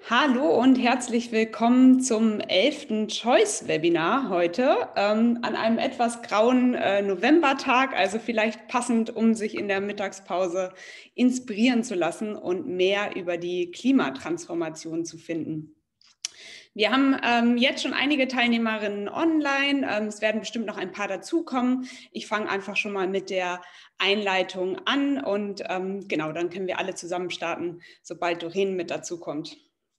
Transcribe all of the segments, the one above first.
Hallo und herzlich willkommen zum 11. Choice-Webinar heute an einem etwas grauen Novembertag, also vielleicht passend, um sich in der Mittagspause inspirieren zu lassen und mehr über die Klimatransformation zu finden. Wir haben jetzt schon einige Teilnehmerinnen online. Es werden bestimmt noch ein paar dazukommen. Ich fange einfach schon mal mit der Einleitung an und genau, dann können wir alle zusammen starten, sobald Doreen mit dazukommt.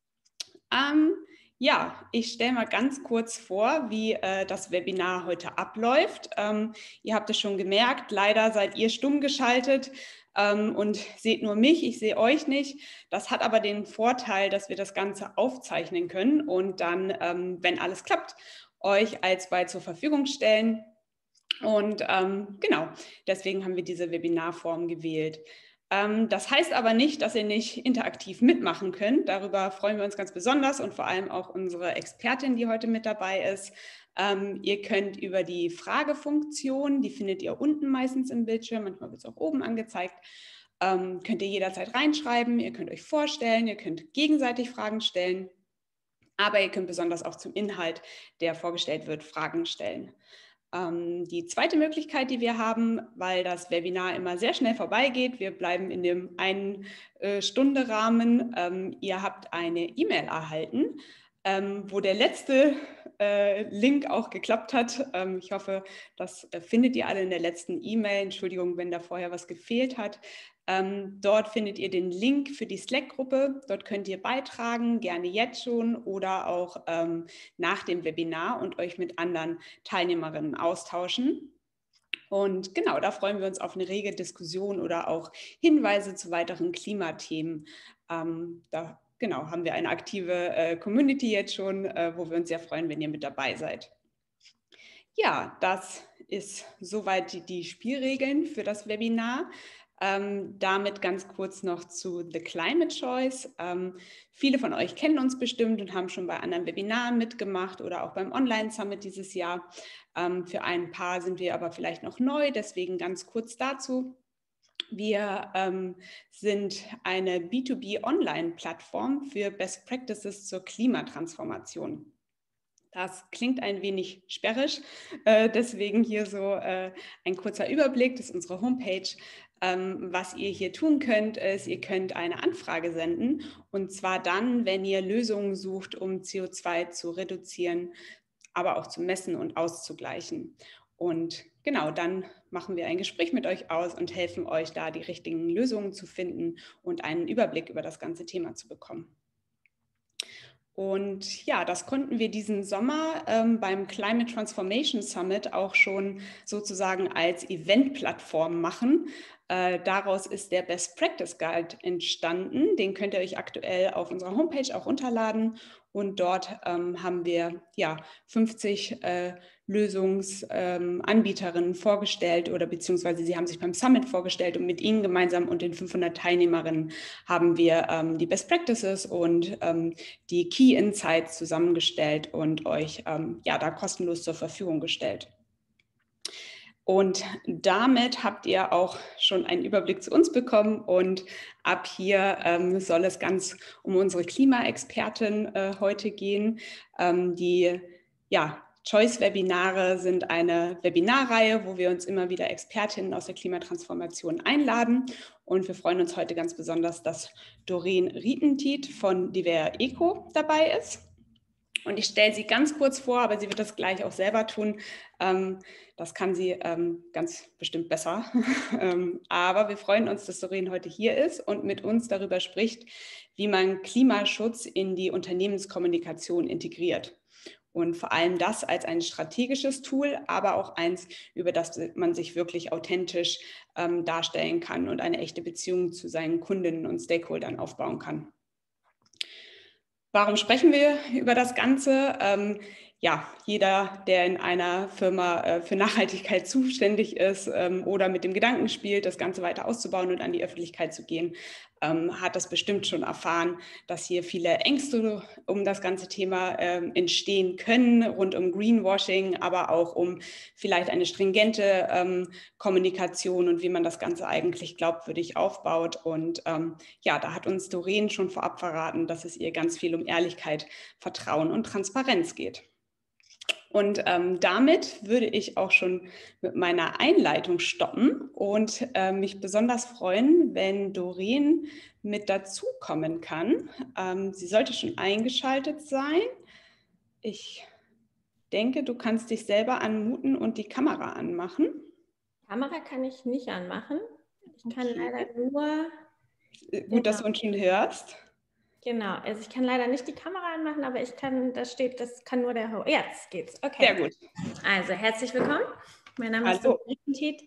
Ja, ich stelle mal ganz kurz vor, wie das Webinar heute abläuft. Ihr habt es schon gemerkt, leider seid ihr stumm geschaltet und seht nur mich, ich sehe euch nicht. Das hat aber den Vorteil, dass wir das Ganze aufzeichnen können und dann, wenn alles klappt, euch alsbald zur Verfügung stellen. Und genau, deswegen haben wir diese Webinarform gewählt. Das heißt aber nicht, dass ihr nicht interaktiv mitmachen könnt. Darüber freuen wir uns ganz besonders und vor allem auch unsere Expertin, die heute mit dabei ist. Ihr könnt über die Fragefunktion, die findet ihr unten meistens im Bildschirm, manchmal wird es auch oben angezeigt, könnt ihr jederzeit reinschreiben, ihr könnt euch vorstellen, ihr könnt gegenseitig Fragen stellen, aber ihr könnt besonders auch zum Inhalt, der vorgestellt wird, Fragen stellen. Die zweite Möglichkeit, die wir haben, weil das Webinar immer sehr schnell vorbeigeht, wir bleiben in dem einen Stunde Rahmen, ihr habt eine E-Mail erhalten, wo der letzte Link auch geklappt hat. Ich hoffe, das findet ihr alle in der letzten E-Mail. Entschuldigung, wenn da vorher was gefehlt hat. Dort findet ihr den Link für die Slack-Gruppe. Dort könnt ihr beitragen, gerne jetzt schon oder auch nach dem Webinar und euch mit anderen Teilnehmerinnen austauschen. Und genau, da freuen wir uns auf eine rege Diskussion oder auch Hinweise zu weiteren Klimathemen. Da genau, haben wir eine aktive Community jetzt schon, wo wir uns sehr freuen, wenn ihr mit dabei seid. Ja, das ist soweit die Spielregeln für das Webinar. Damit ganz kurz noch zu The Climate Choice. Viele von euch kennen uns bestimmt und haben schon bei anderen Webinaren mitgemacht oder auch beim Online-Summit dieses Jahr. Für ein paar sind wir aber vielleicht noch neu, deswegen ganz kurz dazu. Wir sind eine B2B-Online-Plattform für Best Practices zur Klimatransformation. Das klingt ein wenig sperrig, deswegen hier so ein kurzer Überblick. Das ist unsere Homepage. Was ihr hier tun könnt, ist, ihr könnt eine Anfrage senden und zwar dann, wenn ihr Lösungen sucht, um CO2 zu reduzieren, aber auch zu messen und auszugleichen. Und genau, dann machen wir ein Gespräch mit euch aus und helfen euch da, die richtigen Lösungen zu finden und einen Überblick über das ganze Thema zu bekommen. Und ja, das konnten wir diesen Sommer beim Climate Transformation Summit auch schon sozusagen als Eventplattform machen. Daraus ist der Best Practice Guide entstanden. Den könnt ihr euch aktuell auf unserer Homepage auch runterladen. Und dort haben wir ja 50 Lösungsanbieterinnen vorgestellt oder beziehungsweise sie haben sich beim Summit vorgestellt und mit ihnen gemeinsam und den 500 Teilnehmerinnen haben wir die Best Practices und die Key Insights zusammengestellt und euch ja, da kostenlos zur Verfügung gestellt. Und damit habt ihr auch schon einen Überblick zu uns bekommen und ab hier soll es ganz um unsere Klimaexpertin heute gehen. Die ja, Choice-Webinare sind eine Webinarreihe, wo wir uns immer wieder Expertinnen aus der Klimatransformation einladen. Und wir freuen uns heute ganz besonders, dass Doreen Rietentiet von Divea Eco dabei ist. Und ich stelle sie ganz kurz vor, aber sie wird das gleich auch selber tun. Das kann sie ganz bestimmt besser. Aber wir freuen uns, dass Doreen heute hier ist und mit uns darüber spricht, wie man Klimaschutz in die Unternehmenskommunikation integriert. Und vor allem das als ein strategisches Tool, aber auch eins, über das man sich wirklich authentisch darstellen kann und eine echte Beziehung zu seinen Kundinnen und Stakeholdern aufbauen kann. Warum sprechen wir über das Ganze? ja, jeder, der in einer Firma für Nachhaltigkeit zuständig ist oder mit dem Gedanken spielt, das Ganze weiter auszubauen und an die Öffentlichkeit zu gehen, hat das bestimmt schon erfahren, dass hier viele Ängste um das ganze Thema entstehen können, rund um Greenwashing, aber auch um vielleicht eine stringente Kommunikation und wie man das Ganze eigentlich glaubwürdig aufbaut. Und ja, da hat uns Doreen schon vorab verraten, dass es ihr ganz viel um Ehrlichkeit, Vertrauen und Transparenz geht. Und damit würde ich auch schon mit meiner Einleitung stoppen und mich besonders freuen, wenn Doreen mit dazukommen kann. Sie sollte schon eingeschaltet sein. Ich denke, du kannst dich selber unmuten und die Kamera anmachen. Kamera kann ich nicht anmachen. Ich kann leider nur... Gut, dass du uns schon hörst. Genau, also ich kann leider nicht die Kamera anmachen, aber ich kann, das steht, das kann nur der Host. Jetzt geht's, okay. Sehr gut. Also herzlich willkommen. Mein Name ist Doreen.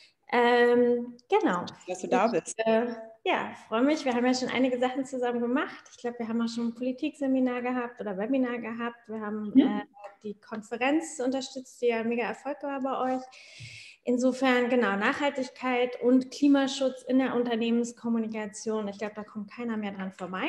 Genau. Dass du da bist. Ja, freue mich. Wir haben ja schon einige Sachen zusammen gemacht. Ich glaube, wir haben auch schon ein Politikseminar gehabt oder Webinar gehabt. Wir haben die Konferenz unterstützt, die ja mega Erfolg war bei euch. Insofern, genau, Nachhaltigkeit und Klimaschutz in der Unternehmenskommunikation. Ich glaube, da kommt keiner mehr dran vorbei.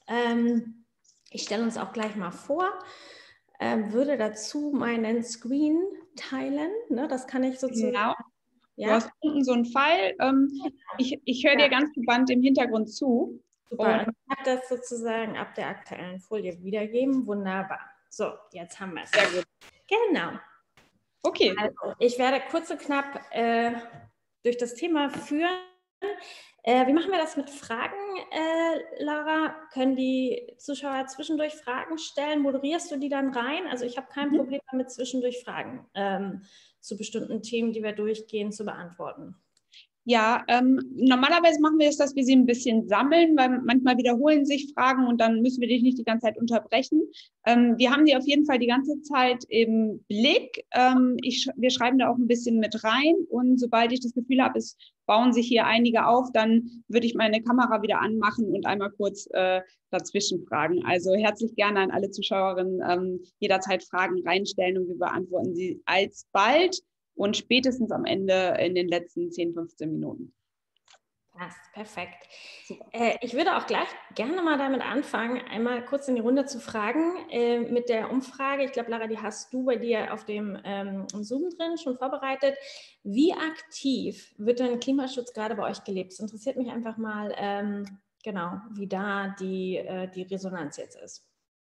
Ich stelle uns auch gleich mal vor, würde dazu meinen Screen teilen. Ne, das kann ich sozusagen. Genau. Ja? Du hast unten so einen Pfeil. Ich höre dir ganz gebannt im Hintergrund zu. Super, und ich habe das sozusagen ab der aktuellen Folie wiedergeben. Wunderbar. So, jetzt haben wir es. Sehr gut. Genau. Okay. Also, ich werde kurz und knapp durch das Thema führen. Wie machen wir das mit Fragen, Lara? Können die Zuschauer zwischendurch Fragen stellen? Moderierst du die dann rein? Also ich habe kein Problem damit, zwischendurch Fragen zu bestimmten Themen, die wir durchgehen, zu beantworten. Ja, normalerweise machen wir es, dass wir sie ein bisschen sammeln, weil manchmal wiederholen sich Fragen und dann müssen wir dich nicht die ganze Zeit unterbrechen. Wir haben die auf jeden Fall die ganze Zeit im Blick. Wir schreiben da auch ein bisschen mit rein und sobald ich das Gefühl habe, es bauen sich hier einige auf, dann würde ich meine Kamera wieder anmachen und einmal kurz dazwischen fragen. Also herzlich gerne an alle Zuschauerinnen jederzeit Fragen reinstellen und wir beantworten sie alsbald. Und spätestens am Ende in den letzten 10, 15 Minuten. Das ist perfekt. Ich würde auch gleich gerne mal damit anfangen, einmal kurz in die Runde zu fragen mit der Umfrage. Ich glaube, Lara, die hast du bei dir auf dem Zoom drin schon vorbereitet. Wie aktiv wird denn Klimaschutz gerade bei euch gelebt? Es interessiert mich einfach mal, genau, wie da die Resonanz jetzt ist.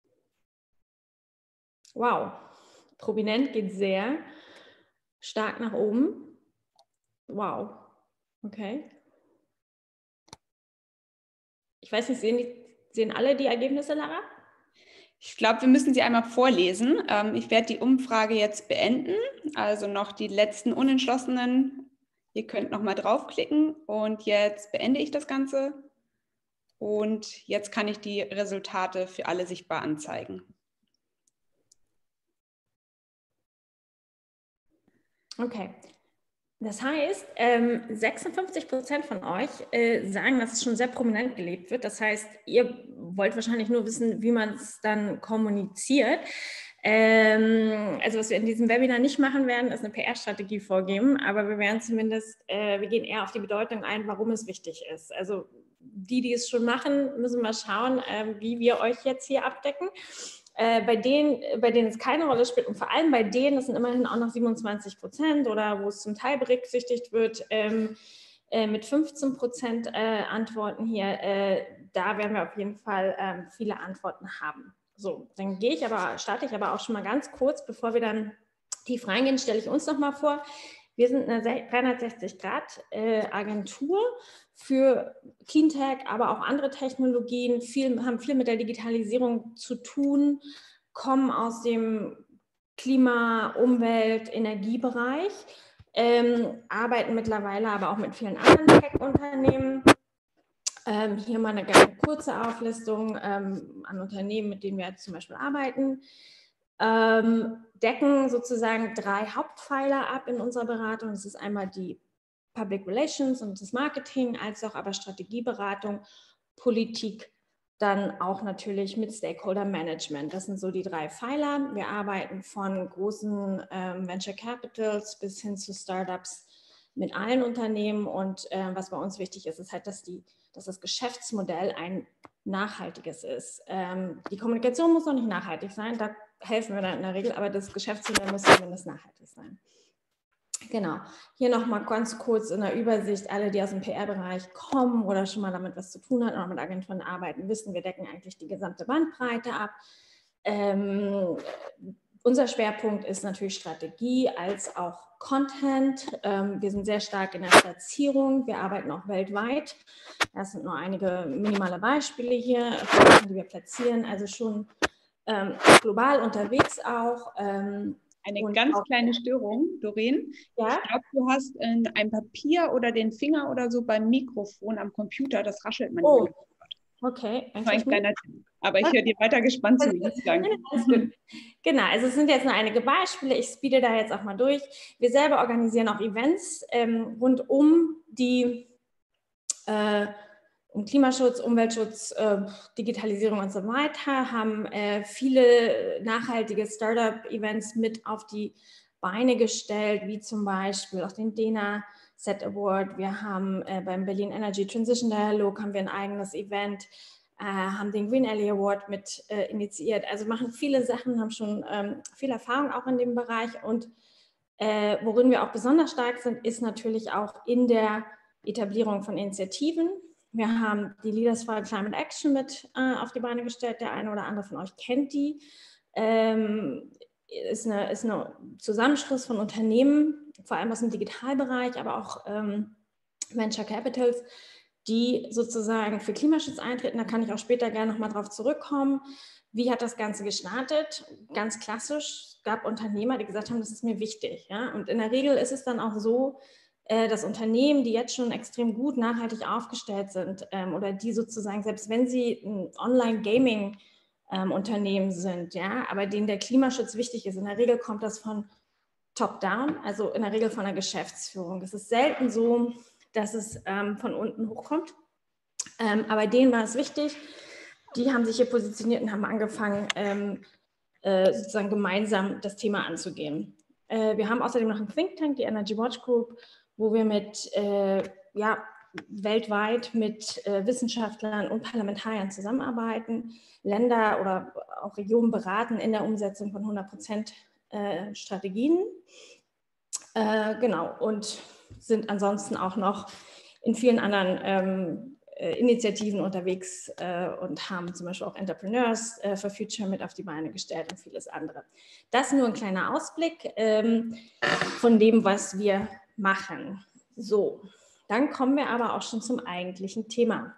Wow, prominent geht sehr stark nach oben. Wow. Okay. Ich weiß nicht, sehen alle die Ergebnisse, Lara? Ich glaube, wir müssen sie einmal vorlesen. Ich werde die Umfrage jetzt beenden. Also noch die letzten Unentschlossenen. Ihr könnt noch mal draufklicken und jetzt beende ich das Ganze. Und jetzt kann ich die Resultate für alle sichtbar anzeigen. Okay. Das heißt, 56% von euch sagen, dass es schon sehr prominent gelebt wird. Das heißt, ihr wollt wahrscheinlich nur wissen, wie man es dann kommuniziert. Also was wir in diesem Webinar nicht machen werden, ist eine PR-Strategie vorgeben, aber wir werden zumindest, wir gehen eher auf die Bedeutung ein, warum es wichtig ist. Also die es schon machen, müssen mal schauen, wie wir euch jetzt hier abdecken. Bei denen es keine Rolle spielt und vor allem bei denen, es sind immerhin auch noch 27% oder wo es zum Teil berücksichtigt wird, mit 15% Antworten hier, da werden wir auf jeden Fall viele Antworten haben. So, dann starte ich aber auch schon mal ganz kurz, bevor wir dann tief reingehen, stelle ich uns noch mal vor. Wir sind eine 360-Grad-Agentur für Cleantech, aber auch andere Technologien, haben viel mit der Digitalisierung zu tun, kommen aus dem Klima-, Umwelt-, Energiebereich, arbeiten mittlerweile aber auch mit vielen anderen Tech-Unternehmen. Hier mal eine ganz kurze Auflistung an Unternehmen, mit denen wir jetzt zum Beispiel arbeiten. Decken sozusagen 3 Hauptpfeiler ab in unserer Beratung. Das ist einmal die Public Relations und das Marketing, als auch aber Strategieberatung, Politik Dann auch natürlich mit Stakeholder Management. Das sind so die 3 Pfeiler. Wir arbeiten von großen Venture Capitals bis hin zu Startups mit allen Unternehmen. Und was bei uns wichtig ist, ist halt, dass das Geschäftsmodell ein nachhaltiges ist. Die Kommunikation muss noch nicht nachhaltig sein, da helfen wir dann in der Regel, aber das Geschäftsmodell muss zumindest nachhaltig sein. Genau, hier nochmal ganz kurz in der Übersicht, alle, die aus dem PR-Bereich kommen oder schon mal damit was zu tun hatten oder mit Agenturen arbeiten, wissen, wir decken eigentlich die gesamte Bandbreite ab. Unser Schwerpunkt ist natürlich Strategie als auch Content. Wir sind sehr stark in der Platzierung, wir arbeiten auch weltweit. Das sind nur einige minimale Beispiele hier, die wir platzieren, also schon global unterwegs auch. Eine ganz kleine Störung, Doreen. Ja? Ich glaube, du hast ein Papier oder den Finger oder so beim Mikrofon am Computer, das raschelt manchmal. Oh, okay. Das war ein kleiner Tipp. Aber ich höre dir weiter gespannt zu. Genau, also es sind jetzt nur einige Beispiele. Ich speede da jetzt auch mal durch. Wir selber organisieren auch Events rund um die um Klimaschutz, Umweltschutz, Digitalisierung und so weiter, haben viele nachhaltige Startup-Events mit auf die Beine gestellt, wie zum Beispiel auch den DENA Set Award. Wir haben beim Berlin Energy Transition Dialog haben wir ein eigenes Event, haben den Green Alley Award mit initiiert. Also machen viele Sachen, haben schon viel Erfahrung auch in dem Bereich. Und worin wir auch besonders stark sind, ist natürlich auch in der Etablierung von Initiativen. Wir haben die Leaders for Climate Action mit auf die Beine gestellt. Der eine oder andere von euch kennt die. Ist eine Zusammenschluss von Unternehmen, vor allem aus dem Digitalbereich, aber auch Venture Capitals, die sozusagen für Klimaschutz eintreten. Da kann ich auch später gerne nochmal drauf zurückkommen. Wie hat das Ganze gestartet? Ganz klassisch. Es gab Unternehmer, die gesagt haben, das ist mir wichtig. Ja? Und in der Regel ist es dann auch so, dass Unternehmen, die jetzt schon extrem gut nachhaltig aufgestellt sind oder die sozusagen, selbst wenn sie ein Online-Gaming-Unternehmen sind, ja, aber denen der Klimaschutz wichtig ist, in der Regel kommt das von Top-Down, also in der Regel von der Geschäftsführung. Es ist selten so, dass es von unten hochkommt, aber denen war es wichtig. Die haben sich hier positioniert und haben angefangen, sozusagen gemeinsam das Thema anzugehen. Wir haben außerdem noch einen Think Tank, die Energy Watch Group, wo wir weltweit mit Wissenschaftlern und Parlamentariern zusammenarbeiten, Länder oder auch Regionen beraten in der Umsetzung von 100% Strategien. Genau, und sind ansonsten auch noch in vielen anderen Initiativen unterwegs und haben zum Beispiel auch Entrepreneurs for Future mit auf die Beine gestellt und vieles andere. Das nur ein kleiner Ausblick von dem, was wir machen. So, dann kommen wir aber auch schon zum eigentlichen Thema.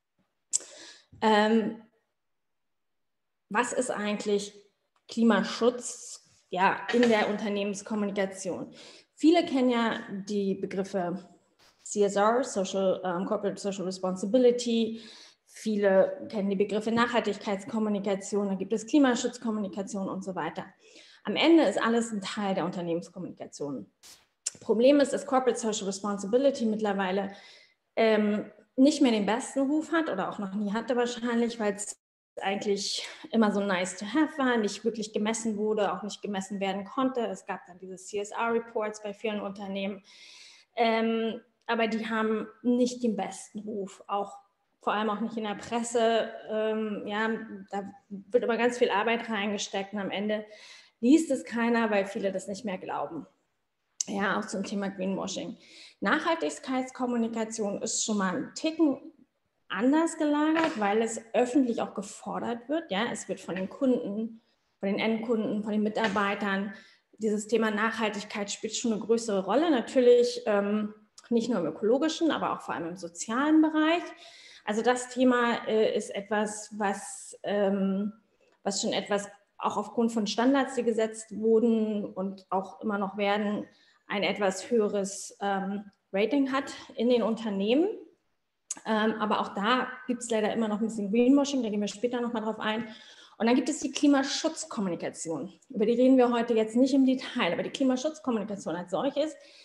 Was ist eigentlich Klimaschutz in der Unternehmenskommunikation? Viele kennen ja die Begriffe CSR, Corporate Social Responsibility. Viele kennen die Begriffe Nachhaltigkeitskommunikation, da gibt es Klimaschutzkommunikation und so weiter. Am Ende ist alles ein Teil der Unternehmenskommunikation. Problem ist, dass Corporate Social Responsibility mittlerweile nicht mehr den besten Ruf hat oder auch noch nie hatte wahrscheinlich, weil es eigentlich immer so nice to have war, nicht wirklich gemessen wurde, auch nicht gemessen werden konnte. Es gab dann diese CSR-Reports bei vielen Unternehmen, aber die haben nicht den besten Ruf, auch vor allem auch nicht in der Presse. Da wird immer ganz viel Arbeit reingesteckt und am Ende liest es keiner, weil viele das nicht mehr glauben. Ja, auch zum Thema Greenwashing. Nachhaltigkeitskommunikation ist schon mal ein Ticken anders gelagert, weil es öffentlich auch gefordert wird. Ja, es wird von den Kunden, von den Endkunden, von den Mitarbeitern, dieses Thema Nachhaltigkeit spielt schon eine größere Rolle. Natürlich nicht nur im ökologischen, aber auch vor allem im sozialen Bereich. Also das Thema ist etwas, was schon etwas auch aufgrund von Standards, die gesetzt wurden und auch immer noch werden, ein etwas höheres Rating hat in den Unternehmen. Aber auch da gibt es leider immer noch ein bisschen Greenwashing, da gehen wir später nochmal drauf ein. Und dann gibt es die Klimaschutzkommunikation. Über die reden wir heute jetzt nicht im Detail, aber die Klimaschutzkommunikation als solches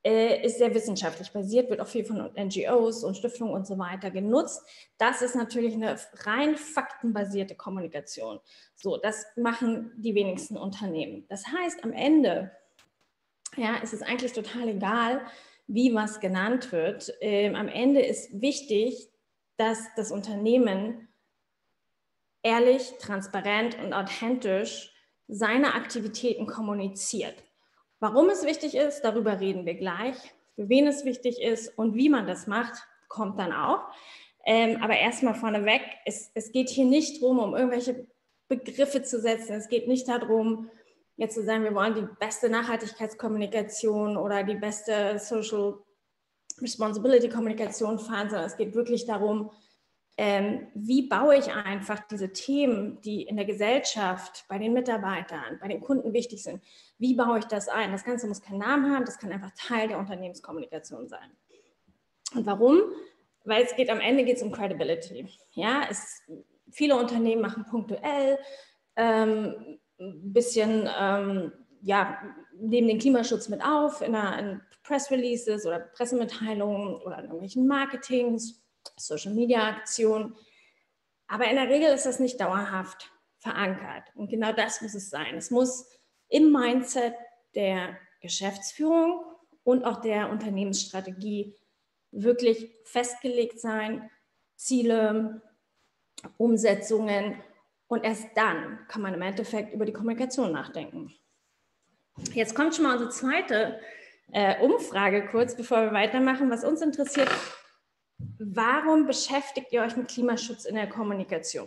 ist sehr wissenschaftlich basiert, wird auch viel von NGOs und Stiftungen und so weiter genutzt. Das ist natürlich eine rein faktenbasierte Kommunikation. So, das machen die wenigsten Unternehmen. Das heißt, am Ende, ja, ist es eigentlich total egal, wie was genannt wird. Am Ende ist wichtig, dass das Unternehmen ehrlich, transparent und authentisch seine Aktivitäten kommuniziert. Warum es wichtig ist, darüber reden wir gleich. Für wen es wichtig ist und wie man das macht, kommt dann auch. Aber erstmal vorneweg, es geht hier nicht darum, um irgendwelche Begriffe zu setzen. Es geht nicht darum, jetzt zu sagen, wir wollen die beste Nachhaltigkeitskommunikation oder die beste Social Responsibility Kommunikation fahren, sondern es geht wirklich darum, wie baue ich einfach diese Themen, die in der Gesellschaft, bei den Mitarbeitern, bei den Kunden wichtig sind, wie baue ich das ein? Das Ganze muss keinen Namen haben, das kann einfach Teil der Unternehmenskommunikation sein. Und warum? Weil es geht am Ende um Credibility. Ja, viele Unternehmen machen punktuell ein bisschen ja, nehmen den Klimaschutz mit auf in Press Releases oder Pressemitteilungen oder in irgendwelchen Marketings, Social-Media-Aktionen. Aber in der Regel ist das nicht dauerhaft verankert. Und genau das muss es sein. Es muss im Mindset der Geschäftsführung und auch der Unternehmensstrategie wirklich festgelegt sein, Ziele, Umsetzungen. Und erst dann kann man im Endeffekt über die Kommunikation nachdenken. Jetzt kommt schon mal unsere zweite Umfrage kurz, bevor wir weitermachen. Was uns interessiert: Warum beschäftigt ihr euch mit Klimaschutz in der Kommunikation?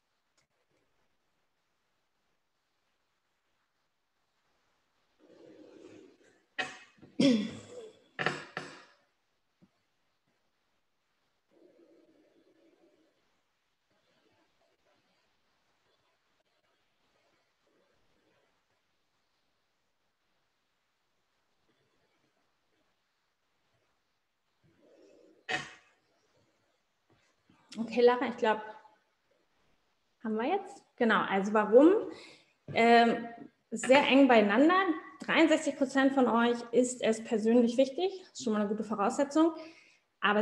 Okay, Lara, ich glaube, haben wir jetzt? Genau, also warum? Sehr eng beieinander. 63% von euch ist es persönlich wichtig. Das ist schon mal eine gute Voraussetzung. Aber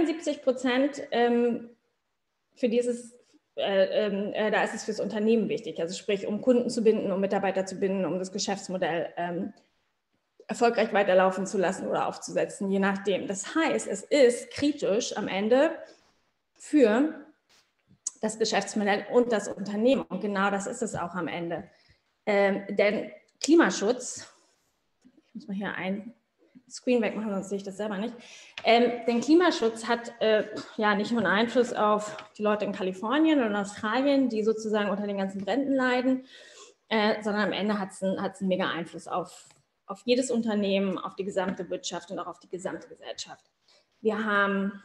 71% für dieses, da ist es fürs Unternehmen wichtig. Also sprich, um Kunden zu binden, um Mitarbeiter zu binden, um das Geschäftsmodell erfolgreich weiterlaufen zu lassen oder aufzusetzen, je nachdem. Das heißt, es ist kritisch am Ende für das Geschäftsmodell und das Unternehmen. Und genau das ist es auch am Ende. Denn Klimaschutz, ich muss mal hier ein Screen wegmachen, sonst sehe ich das selber nicht. Denn Klimaschutz hat ja nicht nur einen Einfluss auf die Leute in Kalifornien und Australien, die sozusagen unter den ganzen Bränden leiden, sondern am Ende hat es einen mega Einfluss auf jedes Unternehmen, auf die gesamte Wirtschaft und auch auf die gesamte Gesellschaft. Wir haben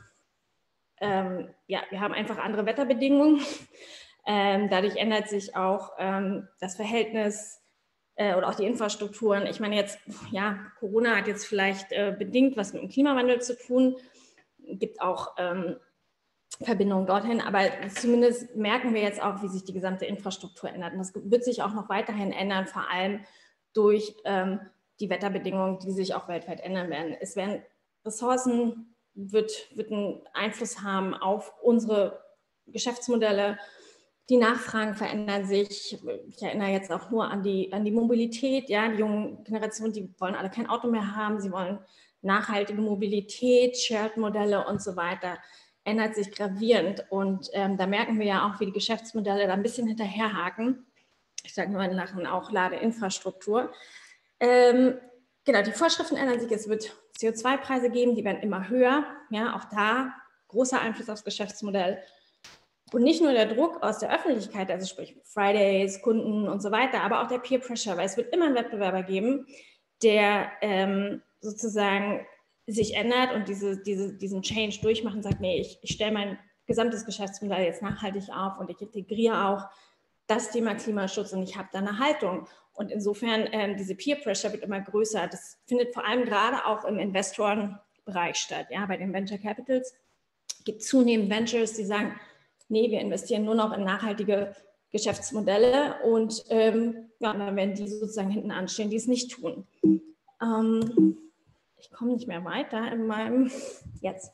einfach andere Wetterbedingungen. Dadurch ändert sich auch das Verhältnis oder auch die Infrastrukturen. Ich meine jetzt, ja, Corona hat jetzt vielleicht bedingt was mit dem Klimawandel zu tun. Gibt auch Verbindungen dorthin, aber zumindest merken wir jetzt auch, wie sich die gesamte Infrastruktur ändert. Und das wird sich auch noch weiterhin ändern, vor allem durch die Wetterbedingungen, die sich auch weltweit ändern werden. Es werden Ressourcen, wird einen Einfluss haben auf unsere Geschäftsmodelle. Die Nachfragen verändern sich. Ich erinnere jetzt auch nur an die Mobilität. Ja, die jungen Generationen, die wollen alle kein Auto mehr haben. Sie wollen nachhaltige Mobilität, Shared-Modelle und so weiter. Ändert sich gravierend. Und da merken wir ja auch, wie die Geschäftsmodelle da ein bisschen hinterherhaken. Ich sage nur in Sachen auch Ladeinfrastruktur. Genau, die Vorschriften ändern sich. Es wird CO2-Preise geben, die werden immer höher. Ja, auch da großer Einfluss aufs Geschäftsmodell. Und nicht nur der Druck aus der Öffentlichkeit, also sprich Fridays, Kunden und so weiter, aber auch der Peer Pressure, weil es wird immer einen Wettbewerber geben, der sozusagen sich ändert und diesen Change durchmacht und sagt, nee, ich stelle mein gesamtes Geschäftsmodell jetzt nachhaltig auf und ich integriere auch das Thema Klimaschutz und ich habe da eine Haltung. Und insofern, diese Peer Pressure wird immer größer. Das findet vor allem gerade auch im Investorenbereich statt. Ja, bei den Venture Capitals gibt es zunehmend Ventures, die sagen, nee, wir investieren nur noch in nachhaltige Geschäftsmodelle und ja, dann werden die sozusagen hinten anstehen, die es nicht tun. ich komme nicht mehr weiter in meinem, jetzt.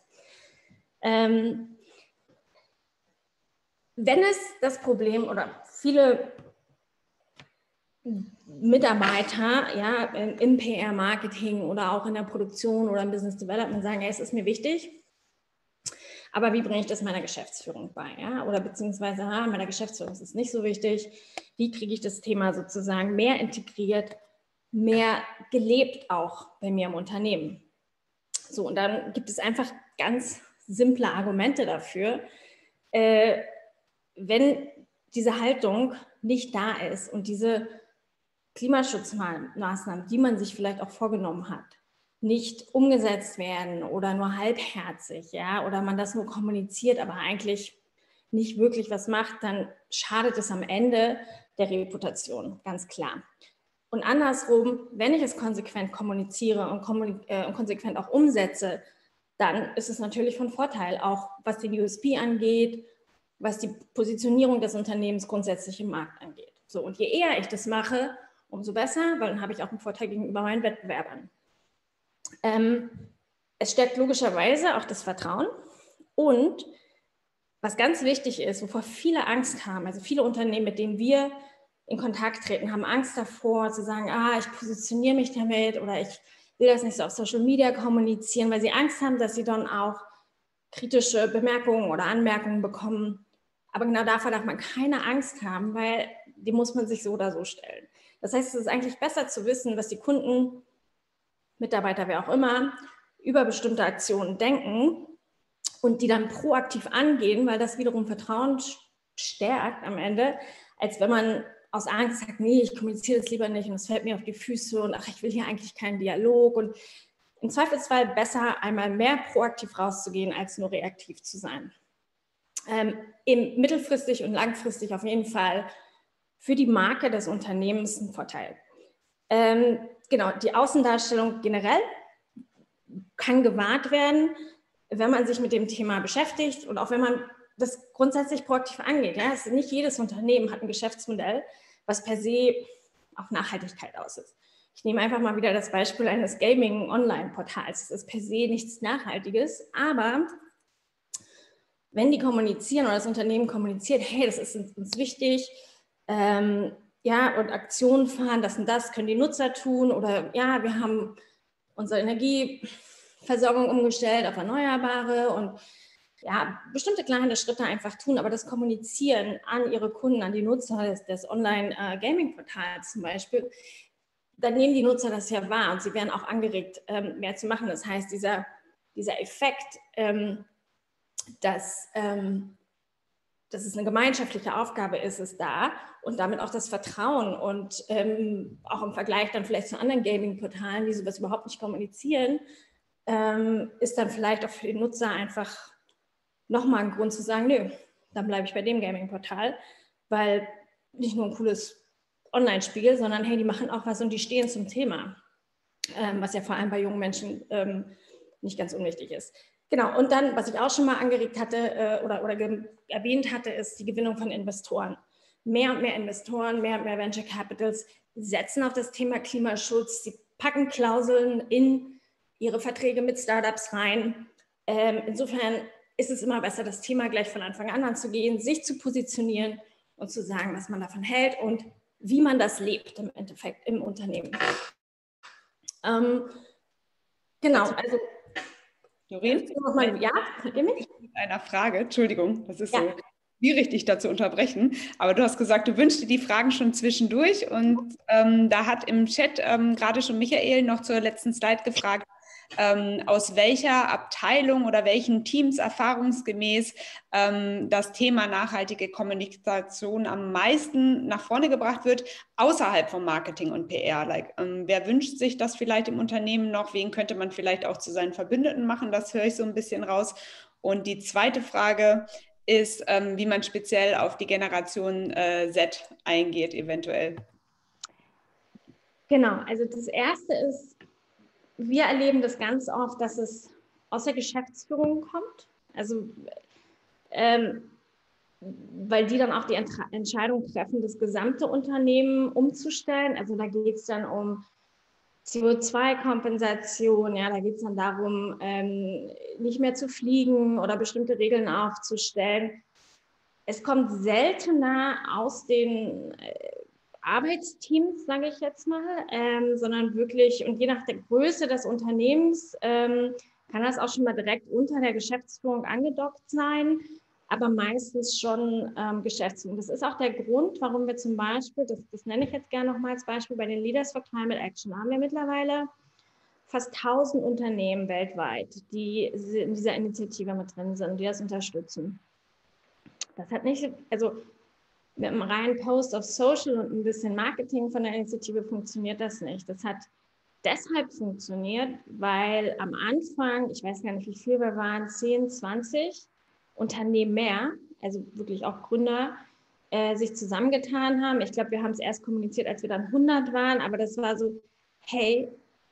Wenn es das Problem oder viele Mitarbeiter ja, im PR-Marketing oder auch in der Produktion oder im Business Development sagen, ja, es ist mir wichtig, aber wie bringe ich das meiner Geschäftsführung bei? Ja? Oder beziehungsweise meiner Geschäftsführung ist es nicht so wichtig. Wie kriege ich das Thema sozusagen mehr integriert, mehr gelebt auch bei mir im Unternehmen? So, und dann gibt es einfach ganz simple Argumente dafür, wenn diese Haltung nicht da ist und diese Klimaschutzmaßnahmen, die man sich vielleicht auch vorgenommen hat, nicht umgesetzt werden oder nur halbherzig, ja, oder man das nur kommuniziert, aber eigentlich nicht wirklich was macht, dann schadet es am Ende der Reputation, ganz klar. Und andersrum, wenn ich es konsequent kommuniziere und konsequent auch umsetze, dann ist es natürlich von Vorteil, auch was den USP angeht, was die Positionierung des Unternehmens grundsätzlich im Markt angeht. So, und je eher ich das mache, umso besser, weil dann habe ich auch einen Vorteil gegenüber meinen Wettbewerbern. Es stärkt logischerweise auch das Vertrauen und was ganz wichtig ist, wovor viele Angst haben, also viele Unternehmen, mit denen wir in Kontakt treten, haben Angst davor zu sagen, ich positioniere mich damit oder ich will das nicht so auf Social Media kommunizieren, weil sie Angst haben, dass sie dann auch kritische Bemerkungen oder Anmerkungen bekommen. Aber genau davor darf man keine Angst haben, weil die muss man sich so oder so stellen. Das heißt, es ist eigentlich besser zu wissen, was die Kunden, Mitarbeiter, wer auch immer, über bestimmte Aktionen denken und die dann proaktiv angehen, weil das wiederum Vertrauen stärkt am Ende, als wenn man aus Angst sagt, nee, ich kommuniziere das lieber nicht und es fällt mir auf die Füße und ach, ich will hier eigentlich keinen Dialog. Und im Zweifelsfall besser einmal mehr proaktiv rauszugehen, als nur reaktiv zu sein. Mittelfristig und langfristig auf jeden Fall für die Marke des Unternehmens ein Vorteil. Genau, die Außendarstellung generell kann gewahrt werden, wenn man sich mit dem Thema beschäftigt und auch wenn man das grundsätzlich proaktiv angeht. Ja? Nicht jedes Unternehmen hat ein Geschäftsmodell, was per se auf Nachhaltigkeit aus ist. Ich nehme einfach mal wieder das Beispiel eines Gaming-Online-Portals. Das ist per se nichts Nachhaltiges, aber wenn die kommunizieren oder das Unternehmen kommuniziert, hey, das ist uns wichtig, ja, und Aktionen fahren, das und das können die Nutzer tun oder ja, wir haben unsere Energieversorgung umgestellt auf Erneuerbare und ja, bestimmte kleine Schritte einfach tun, aber das Kommunizieren an ihre Kunden, an die Nutzer des Online-Gaming-Portals zum Beispiel, dann nehmen die Nutzer das ja wahr und sie werden auch angeregt, mehr zu machen. Das heißt, dieser Effekt, dass es eine gemeinschaftliche Aufgabe ist, ist da und damit auch das Vertrauen und auch im Vergleich dann vielleicht zu anderen Gaming-Portalen, die sowas überhaupt nicht kommunizieren, ist dann vielleicht auch für den Nutzer einfach nochmal ein Grund zu sagen, nö, dann bleibe ich bei dem Gaming-Portal, weil nicht nur ein cooles Online-Spiel, sondern hey, die machen auch was und die stehen zum Thema, was ja vor allem bei jungen Menschen nicht ganz unwichtig ist. Genau, und dann, was ich auch schon mal angeregt hatte oder erwähnt hatte, ist die Gewinnung von Investoren. Mehr und mehr Investoren, mehr und mehr Venture Capitals setzen auf das Thema Klimaschutz. Sie packen Klauseln in ihre Verträge mit Startups rein. Insofern ist es immer besser, das Thema gleich von Anfang an anzugehen, sich zu positionieren und zu sagen, was man davon hält und wie man das lebt im Endeffekt im Unternehmen. Genau, also Doreen? Ja, hört ihr mich? Mit einer Frage, Entschuldigung, das ist Ja. so schwierig, dich da zu unterbrechen, aber du hast gesagt, du wünschst dir die Fragen schon zwischendurch und da hat im Chat gerade schon Michael noch zur letzten Slide gefragt, aus welcher Abteilung oder welchen Teams erfahrungsgemäß das Thema nachhaltige Kommunikation am meisten nach vorne gebracht wird, außerhalb vom Marketing und PR. Wer wünscht sich das vielleicht im Unternehmen noch? Wen könnte man vielleicht auch zu seinen Verbündeten machen? Das höre ich so ein bisschen raus. Und die zweite Frage ist, wie man speziell auf die Generation Z eingeht, eventuell. Genau, also das Erste ist, wir erleben das ganz oft, dass es aus der Geschäftsführung kommt. Also, weil die dann auch die Entscheidung treffen, das gesamte Unternehmen umzustellen. Also da geht es dann um CO2-Kompensation, ja, da geht es dann darum, nicht mehr zu fliegen oder bestimmte Regeln aufzustellen. Es kommt seltener aus den Arbeitsteams, sage ich jetzt mal, sondern wirklich, und je nach der Größe des Unternehmens kann das auch schon mal direkt unter der Geschäftsführung angedockt sein, aber meistens schon Geschäftsführung. Das ist auch der Grund, warum wir zum Beispiel, das nenne ich jetzt gerne nochmal als Beispiel, bei den Leaders for Climate Action haben wir mittlerweile fast 1000 Unternehmen weltweit, die in dieser Initiative mit drin sind, die das unterstützen. Das hat nicht, also mit einem reinen Post auf Social und ein bisschen Marketing von der Initiative funktioniert das nicht. Das hat deshalb funktioniert, weil am Anfang, ich weiß gar nicht, wie viel wir waren, 10, 20 Unternehmen mehr, also wirklich auch Gründer, sich zusammengetan haben. Ich glaube, wir haben es erst kommuniziert, als wir dann 100 waren, aber das war so, hey,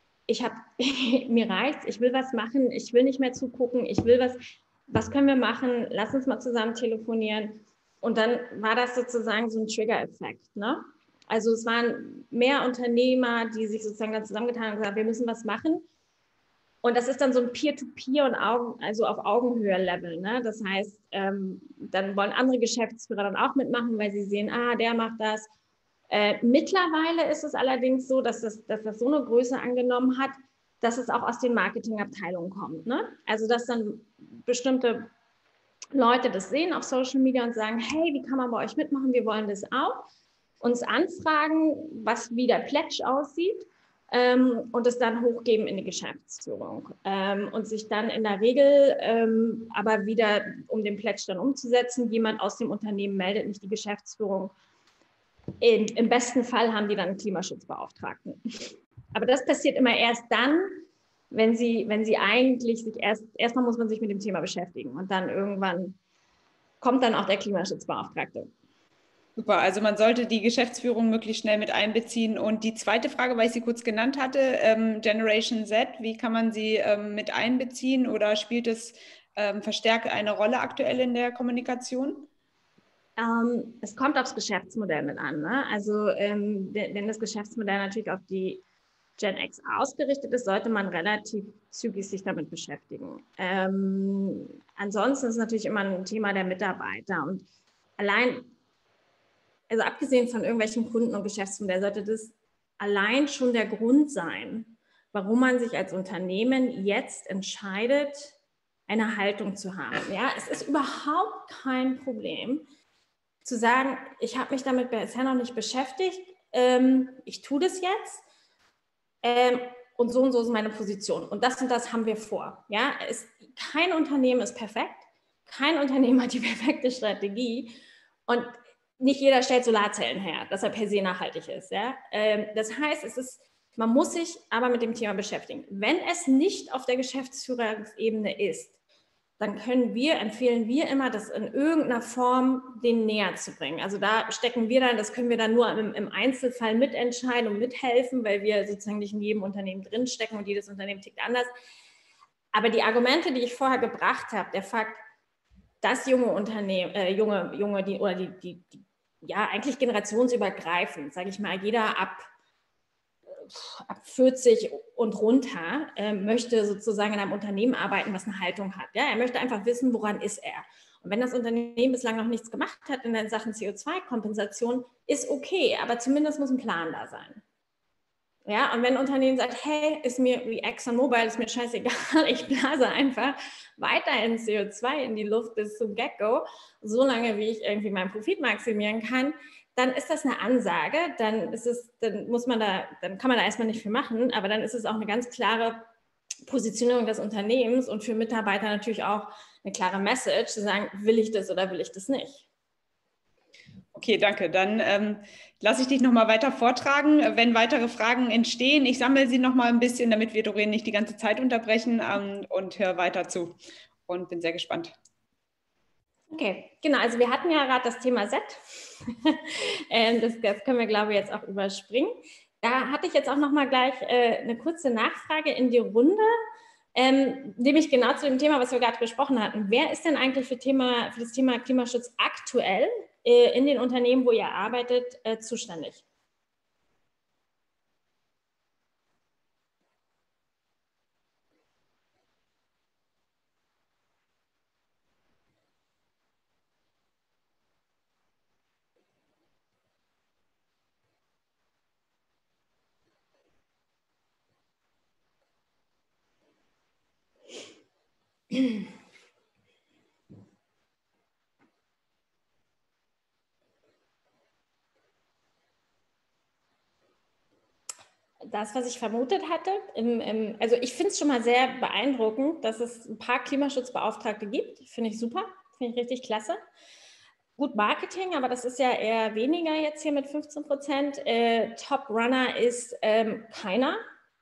mir reicht's, ich will was machen, ich will nicht mehr zugucken, ich will was können wir machen, lass uns mal zusammen telefonieren. Und dann war das sozusagen so ein Trigger-Effekt, ne? Also es waren mehr Unternehmer, die sich sozusagen dann zusammengetan haben und gesagt, wir müssen was machen. Und das ist dann so ein Peer-to-Peer und also auf Augenhöhe-Level, ne? Das heißt, dann wollen andere Geschäftsführer dann auch mitmachen, weil sie sehen, der macht das. Mittlerweile ist es allerdings so, dass das so eine Größe angenommen hat, dass es auch aus den Marketingabteilungen kommt, ne? Also dass dann bestimmte Leute das sehen auf Social Media und sagen, hey, wie kann man bei euch mitmachen? Wir wollen das auch. Uns anfragen, wie der Pledge aussieht und es dann hochgeben in die Geschäftsführung und sich dann in der Regel aber wieder, um den Pledge dann umzusetzen, jemand aus dem Unternehmen meldet, nicht die Geschäftsführung. Im besten Fall haben die dann einen Klimaschutzbeauftragten. Aber das passiert immer erst dann, wenn sie eigentlich sich erstmal muss man sich mit dem Thema beschäftigen und dann irgendwann kommt dann auch der Klimaschutzbeauftragte. Super, also man sollte die Geschäftsführung möglichst schnell mit einbeziehen. Und die zweite Frage, weil ich sie kurz genannt hatte, Generation Z, wie kann man sie mit einbeziehen oder spielt es verstärkt eine Rolle aktuell in der Kommunikation? Es kommt aufs Geschäftsmodell mit an, ne? Also wenn das Geschäftsmodell natürlich auf die Gen X ausgerichtet ist, sollte man relativ zügig sich damit beschäftigen. Ansonsten ist es natürlich immer ein Thema der Mitarbeiter und allein, also abgesehen von irgendwelchen Kunden und Geschäftsmodellen, sollte das allein schon der Grund sein, warum man sich als Unternehmen jetzt entscheidet, eine Haltung zu haben. Ja, es ist überhaupt kein Problem, zu sagen, ich habe mich damit bisher noch nicht beschäftigt, ich tue das jetzt und so ist meine Position und das haben wir vor. Ja? Kein Unternehmen ist perfekt, kein Unternehmen hat die perfekte Strategie und nicht jeder stellt Solarzellen her, dass er per se nachhaltig ist. Ja? Das heißt, man muss sich aber mit dem Thema beschäftigen. Wenn es nicht auf der Geschäftsführerebene ist, dann empfehlen wir immer, das in irgendeiner Form denen näher zu bringen. Also da stecken wir dann, das können wir dann nur im Einzelfall mitentscheiden und mithelfen, weil wir sozusagen nicht in jedem Unternehmen drinstecken und jedes Unternehmen tickt anders. Aber die Argumente, die ich vorher gebracht habe, der Fakt, dass junge Unternehmen, ja, eigentlich generationsübergreifend, sage ich mal, jeder ab 40 und runter möchte sozusagen in einem Unternehmen arbeiten, was eine Haltung hat. Ja? Er möchte einfach wissen, woran ist er. Und wenn das Unternehmen bislang noch nichts gemacht hat in den Sachen CO2-Kompensation, ist okay, aber zumindest muss ein Plan da sein. Ja, und wenn ein Unternehmen sagt, hey, ist mir wie ExxonMobil, ist mir scheißegal, ich blase einfach weiterhin CO2 in die Luft bis zum Get-Go, so lange wie ich irgendwie meinen Profit maximieren kann, dann ist das eine Ansage, dann kann man da erstmal nicht viel machen, aber dann ist es auch eine ganz klare Positionierung des Unternehmens und für Mitarbeiter natürlich auch eine klare Message, zu sagen, will ich das oder will ich das nicht. Okay, danke. Dann lasse ich dich noch mal weiter vortragen. Wenn weitere Fragen entstehen, ich sammle sie noch mal ein bisschen, damit wir Doreen nicht die ganze Zeit unterbrechen und höre weiter zu und bin sehr gespannt. Okay, genau. Also wir hatten ja gerade das Thema Z. Das können wir, glaube ich, jetzt auch überspringen. Da hatte ich jetzt auch noch mal gleich eine kurze Nachfrage in die Runde, nämlich genau zu dem Thema, was wir gerade besprochen hatten. Wer ist denn eigentlich für das Thema Klimaschutz aktuell in den Unternehmen, wo ihr arbeitet, zuständig? Das, was ich vermutet hatte, also ich finde es schon mal sehr beeindruckend, dass es ein paar Klimaschutzbeauftragte gibt. Finde ich super, finde ich richtig klasse. Gut Marketing, aber das ist ja eher weniger jetzt hier mit 15%. Top Runner ist keiner.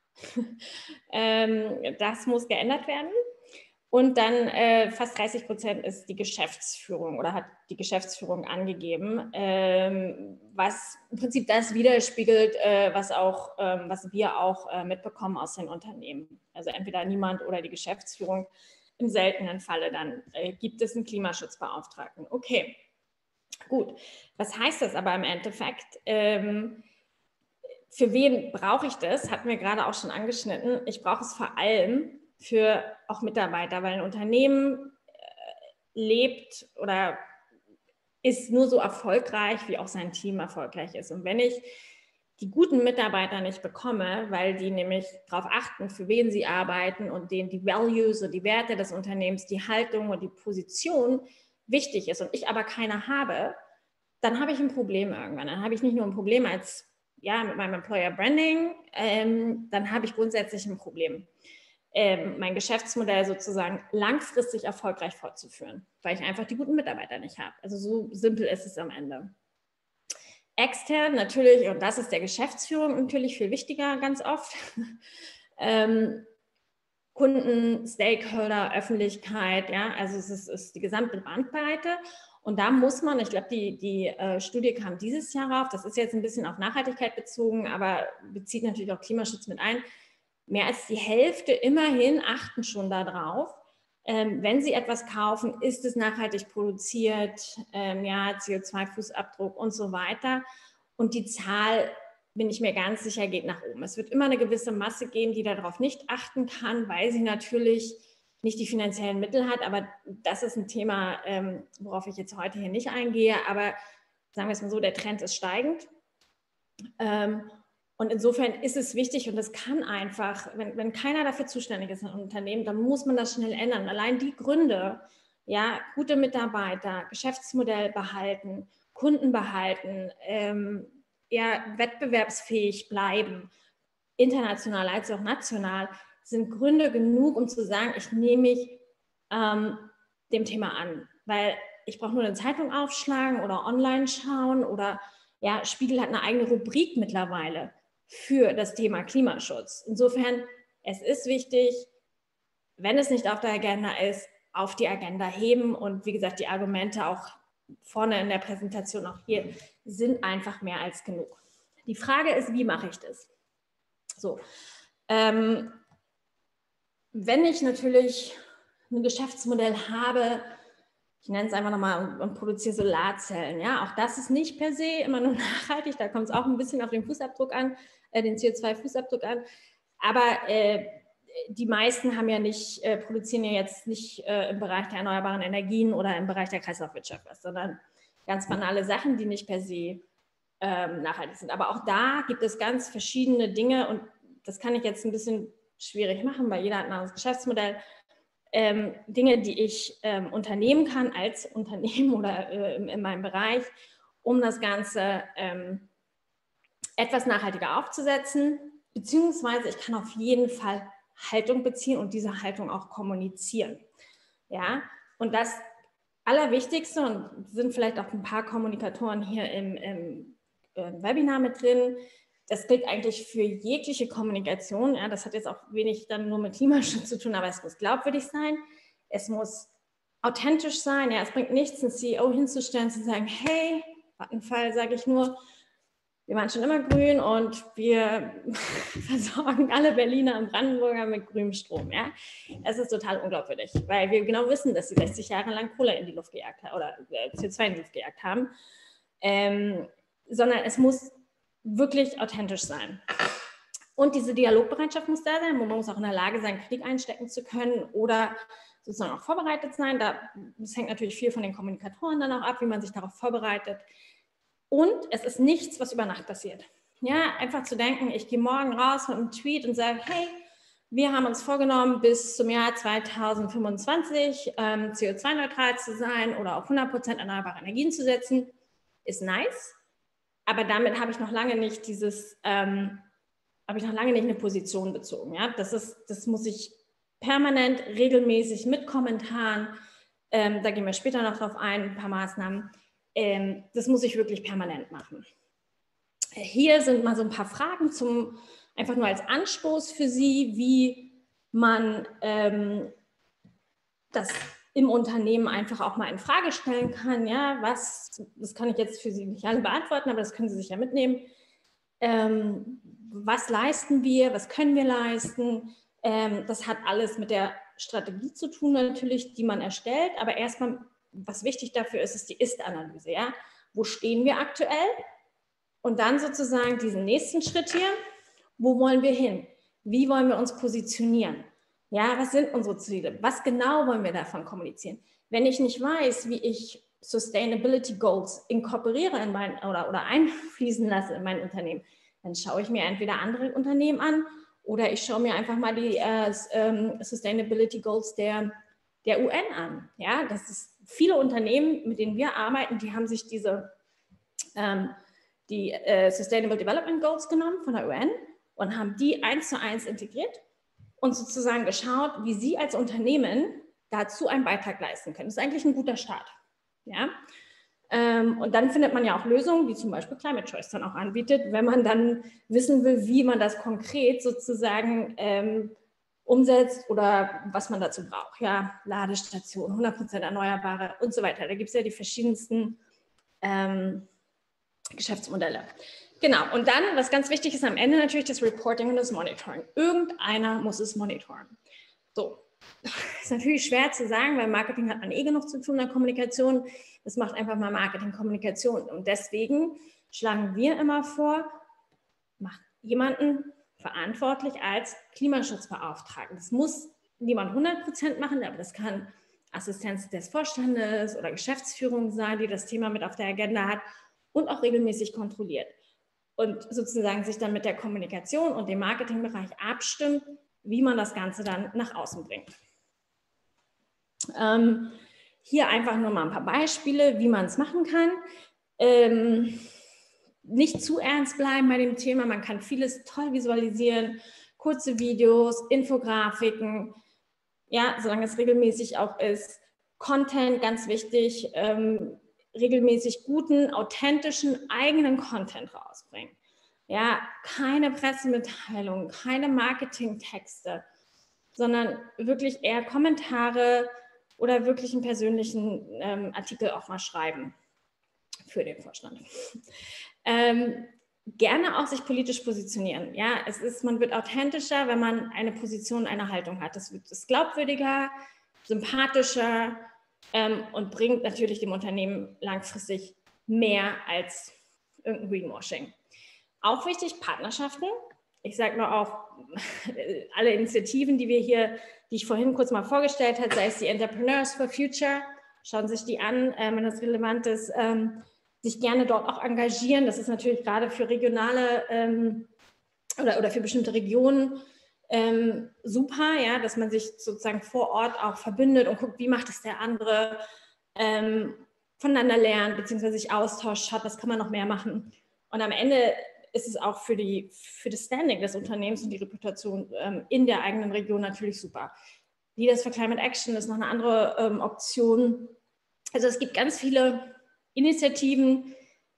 Das muss geändert werden. Und dann fast 30% ist die Geschäftsführung oder hat die Geschäftsführung angegeben, was im Prinzip das widerspiegelt, was wir auch mitbekommen aus den Unternehmen. Also entweder niemand oder die Geschäftsführung. Im seltenen Falle dann gibt es einen Klimaschutzbeauftragten. Okay, gut. Was heißt das aber im Endeffekt? Für wen brauche ich das? Hatten wir gerade auch schon angeschnitten. Ich brauche es vor allem für auch Mitarbeiter, weil ein Unternehmen lebt oder ist nur so erfolgreich, wie auch sein Team erfolgreich ist. Und wenn ich die guten Mitarbeiter nicht bekomme, weil die nämlich darauf achten, für wen sie arbeiten und denen die Values und die Werte des Unternehmens, die Haltung und die Position wichtig ist und ich aber keine habe, dann habe ich ein Problem irgendwann. Dann habe ich nicht nur ein Problem mit meinem Employer Branding, dann habe ich grundsätzlich ein Problem. Mein Geschäftsmodell sozusagen langfristig erfolgreich fortzuführen, weil ich einfach die guten Mitarbeiter nicht habe. Also so simpel ist es am Ende. Extern natürlich, und das ist der Geschäftsführung natürlich viel wichtiger ganz oft, Kunden, Stakeholder, Öffentlichkeit, ja, also es ist die gesamte Bandbreite. Und da muss man, ich glaube, die Studie kam dieses Jahr rauf, das ist jetzt ein bisschen auf Nachhaltigkeit bezogen, aber bezieht natürlich auch Klimaschutz mit ein. Mehr als die Hälfte immerhin achten schon darauf, wenn sie etwas kaufen, ist es nachhaltig produziert, CO2-Fußabdruck und so weiter. Und die Zahl, bin ich mir ganz sicher, geht nach oben. Es wird immer eine gewisse Masse geben, die darauf nicht achten kann, weil sie natürlich nicht die finanziellen Mittel hat. Aber das ist ein Thema, worauf ich jetzt heute hier nicht eingehe. Aber sagen wir es mal so, der Trend ist steigend. Und insofern ist es wichtig und das kann einfach, wenn keiner dafür zuständig ist in einem Unternehmen, dann muss man das schnell ändern. Allein die Gründe, ja, gute Mitarbeiter, Geschäftsmodell behalten, Kunden behalten, wettbewerbsfähig bleiben, international als auch national, sind Gründe genug, um zu sagen, ich nehme mich dem Thema an. Weil ich brauche nur eine Zeitung aufschlagen oder online schauen oder ja, Spiegel hat eine eigene Rubrik mittlerweile für das Thema Klimaschutz. Insofern, es ist wichtig, wenn es nicht auf der Agenda ist, auf die Agenda heben und wie gesagt, die Argumente auch vorne in der Präsentation, auch hier, sind einfach mehr als genug. Die Frage ist, wie mache ich das? So, wenn ich natürlich ein Geschäftsmodell habe, ich nenne es einfach nochmal und produziere Solarzellen. Ja, auch das ist nicht per se immer nur nachhaltig. Da kommt es auch ein bisschen auf den Fußabdruck an, den CO2-Fußabdruck an. Aber die meisten haben ja nicht, produzieren ja jetzt nicht im Bereich der erneuerbaren Energien oder im Bereich der Kreislaufwirtschaft was, sondern ganz banale Sachen, die nicht per se nachhaltig sind. Aber auch da gibt es ganz verschiedene Dinge und das kann ich jetzt ein bisschen schwierig machen, weil jeder hat ein anderes Geschäftsmodell. Dinge, die ich unternehmen kann als Unternehmen oder in meinem Bereich, um das Ganze etwas nachhaltiger aufzusetzen, beziehungsweise ich kann auf jeden Fall Haltung beziehen und diese Haltung auch kommunizieren. Ja, und das Allerwichtigste, und sind vielleicht auch ein paar Kommunikatoren hier im Webinar mit drin, das gilt eigentlich für jegliche Kommunikation. Ja, das hat jetzt auch wenig dann nur mit Klimaschutz zu tun, aber es muss glaubwürdig sein, es muss authentisch sein. Ja, es bringt nichts, einen CEO hinzustellen, zu sagen, hey, Vattenfall, sage ich nur, wir waren schon immer grün und wir versorgen alle Berliner und Brandenburger mit grünem Strom. Ja? Es ist total unglaubwürdig, weil wir genau wissen, dass sie 60 Jahre lang Kohle in die Luft gejagt haben oder CO2 in die Luft gejagt haben. Sondern es muss wirklich authentisch sein. Und diese Dialogbereitschaft muss da sein, wo man muss auch in der Lage sein, Kritik einstecken zu können oder sozusagen auch vorbereitet sein. Das hängt natürlich viel von den Kommunikatoren dann auch ab, wie man sich darauf vorbereitet. Und es ist nichts, was über Nacht passiert. Ja, einfach zu denken, ich gehe morgen raus mit einem Tweet und sage, hey, wir haben uns vorgenommen, bis zum Jahr 2025 CO2-neutral zu sein oder auf 100% erneuerbare Energien zu setzen. Ist nice, aber damit habe ich noch lange nicht eine Position bezogen. Ja? Das muss ich permanent, regelmäßig mit Kommentaren, da gehen wir später noch drauf ein paar Maßnahmen, das muss ich wirklich permanent machen. Hier sind mal so ein paar Fragen einfach nur als Anstoß für Sie, wie man das im Unternehmen einfach auch mal in Frage stellen kann. Ja, das kann ich jetzt für Sie nicht alle beantworten, aber das können Sie sich ja mitnehmen. Was leisten wir, was können wir leisten? Das hat alles mit der Strategie zu tun natürlich, die man erstellt, aber erstmal, was wichtig dafür ist, ist die Ist-Analyse. Ja? Wo stehen wir aktuell? Und dann sozusagen diesen nächsten Schritt hier, wo wollen wir hin? Wie wollen wir uns positionieren? Ja, was sind unsere Ziele? Was genau wollen wir davon kommunizieren? Wenn ich nicht weiß, wie ich Sustainability Goals inkorporiere in oder einfließen lasse in mein Unternehmen, dann schaue ich mir entweder andere Unternehmen an oder ich schaue mir einfach mal die Sustainability Goals der UN an. Ja, das ist viele Unternehmen, mit denen wir arbeiten, die haben sich die Sustainable Development Goals genommen von der UN und haben die 1:1 integriert und sozusagen geschaut, wie sie als Unternehmen dazu einen Beitrag leisten können. Das ist eigentlich ein guter Start. Ja? Und dann findet man ja auch Lösungen, wie zum Beispiel Climate Choice dann auch anbietet, wenn man dann wissen will, wie man das konkret sozusagen umsetzt oder was man dazu braucht. Ja, Ladestationen, 100% Erneuerbare und so weiter. Da gibt es ja die verschiedensten Geschäftsmodelle. Genau, und dann, was ganz wichtig ist am Ende natürlich das Reporting und das Monitoring. Irgendeiner muss es monitoren. So, ist natürlich schwer zu sagen, weil Marketing hat man eh genug zu tun in der Kommunikation. Das macht einfach mal Marketing-Kommunikation. Und deswegen schlagen wir immer vor, macht jemanden verantwortlich als Klimaschutzbeauftragten. Das muss niemand 100% machen, aber das kann Assistenz des Vorstandes oder Geschäftsführung sein, die das Thema mit auf der Agenda hat und auch regelmäßig kontrolliert. Und sozusagen sich dann mit der Kommunikation und dem Marketingbereich abstimmt, wie man das Ganze dann nach außen bringt. Hier einfach nur mal ein paar Beispiele, wie man es machen kann. Nicht zu ernst bleiben bei dem Thema, man kann vieles toll visualisieren, kurze Videos, Infografiken, ja, solange es regelmäßig auch ist. Content, ganz wichtig, regelmäßig guten, authentischen, eigenen Content rausbringen. Ja, keine Pressemitteilungen, keine Marketingtexte, sondern wirklich eher Kommentare oder wirklich einen persönlichen Artikel auch mal schreiben für den Vorstand. Gerne auch sich politisch positionieren. Ja, man wird authentischer, wenn man eine Position, eine Haltung hat. Das ist glaubwürdiger, sympathischer und bringt natürlich dem Unternehmen langfristig mehr als irgendein Greenwashing. Auch wichtig, Partnerschaften. Ich sage nur auch, alle Initiativen, die ich vorhin kurz mal vorgestellt habe, sei es die Entrepreneurs for Future, schauen sich die an, wenn das relevant ist, sich gerne dort auch engagieren. Das ist natürlich gerade für regionale oder für bestimmte Regionen super, ja, dass man sich sozusagen vor Ort auch verbündet und guckt, wie macht es der andere, voneinander lernt, beziehungsweise sich austauscht, schaut, was kann man noch mehr machen. Und am Ende ist es auch für das Standing des Unternehmens und die Reputation in der eigenen Region natürlich super. Leaders for Climate Action ist noch eine andere Option. Also es gibt ganz viele Initiativen,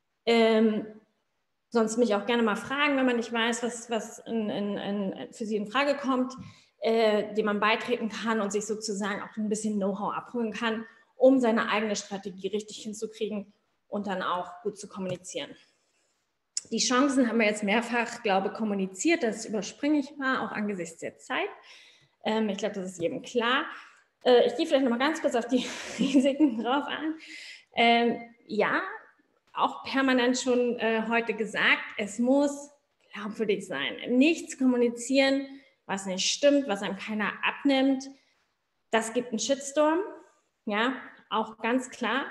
sonst mich auch gerne mal fragen, wenn man nicht weiß, was für Sie in Frage kommt, dem man beitreten kann und sich sozusagen auch ein bisschen Know-how abholen kann, um seine eigene Strategie richtig hinzukriegen und dann auch gut zu kommunizieren. Die Chancen haben wir jetzt mehrfach, glaube ich, kommuniziert, das überspringe ich mal, auch angesichts der Zeit. Ich glaube, das ist jedem klar. Ich gehe vielleicht noch mal ganz kurz auf die Risiken drauf an. Ja, auch permanent schon heute gesagt, es muss glaubwürdig sein. Nichts kommunizieren, was nicht stimmt, was einem keiner abnimmt. Das gibt einen Shitstorm, ja, auch ganz klar.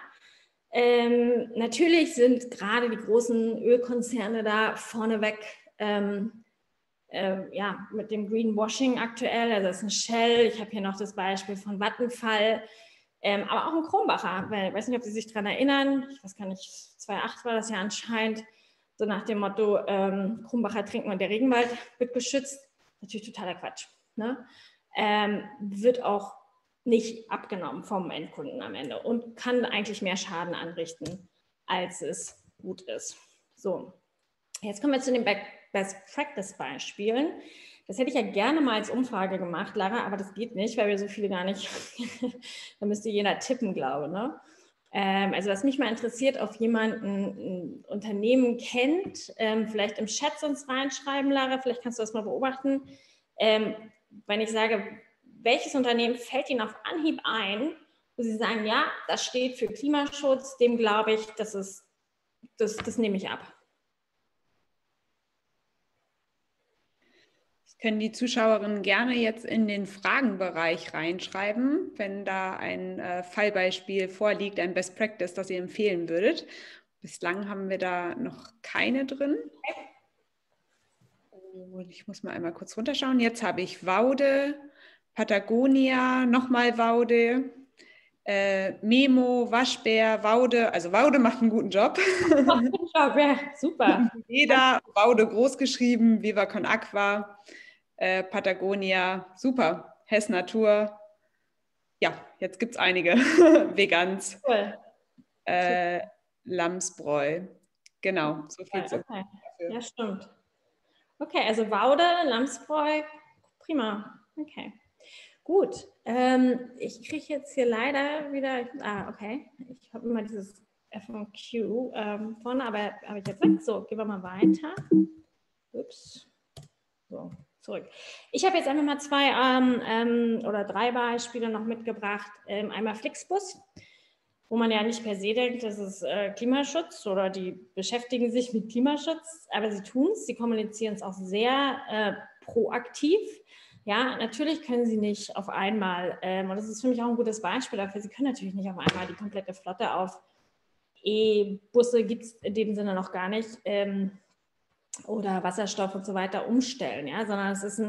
Natürlich sind gerade die großen Ölkonzerne da vorneweg ja, mit dem Greenwashing aktuell, also das ist ein Shell, ich habe hier noch das Beispiel von Vattenfall, aber auch ein Krombacher, weil ich weiß nicht, ob Sie sich daran erinnern, ich weiß gar nicht, 2008 war das ja anscheinend, so nach dem Motto, Krombacher trinken und der Regenwald wird geschützt, natürlich totaler Quatsch, ne? Wird auch nicht abgenommen vom Endkunden am Ende und kann eigentlich mehr Schaden anrichten, als es gut ist. So, jetzt kommen wir zu den Best-Practice-Beispielen. Das hätte ich ja gerne mal als Umfrage gemacht, Lara, aber das geht nicht, weil wir so viele gar nicht, da müsste jeder tippen, glaube ich. Ne? Also was mich mal interessiert, ob jemand ein Unternehmen kennt, vielleicht im Chat sonst reinschreiben, Lara, vielleicht kannst du das mal beobachten. Wenn ich sage, welches Unternehmen fällt Ihnen auf Anhieb ein, wo Sie sagen, ja, das steht für Klimaschutz, dem glaube ich, das nehme ich ab. Das können die Zuschauerinnen gerne jetzt in den Fragenbereich reinschreiben, wenn da ein Fallbeispiel vorliegt, ein Best Practice, das ihr empfehlen würdet. Bislang haben wir da noch keine drin. Und ich muss mal einmal kurz runterschauen. Jetzt habe ich Vaude, Patagonia, nochmal Vaude, Memo, Waschbär, Vaude. Also Vaude macht einen guten Job. Guten Job, ja, super. Veda, Vaude groß geschrieben, Viva Con Aqua, Patagonia, super. Hess Natur. Ja, jetzt gibt es einige. Vegans. Cool. Lamsbräu. Genau, so viel zu. Okay. Ja, stimmt. Okay, also Vaude, Lamsbräu, prima. Okay, gut. Ich kriege jetzt hier leider wieder, okay, ich habe immer dieses FAQ vorne, aber habe ich jetzt weg. So, gehen wir mal weiter. Ups. So, zurück. Ich habe jetzt einfach mal 2 oder 3 Beispiele noch mitgebracht. Einmal Flixbus, wo man ja nicht per se denkt, das ist Klimaschutz oder die beschäftigen sich mit Klimaschutz, aber sie tun es, sie kommunizieren es auch sehr proaktiv. Ja, natürlich können sie nicht auf einmal, und das ist für mich auch ein gutes Beispiel dafür, sie können natürlich nicht auf einmal die komplette Flotte auf E-Busse, gibt es in dem Sinne noch gar nicht, oder Wasserstoff und so weiter umstellen, ja, sondern es ist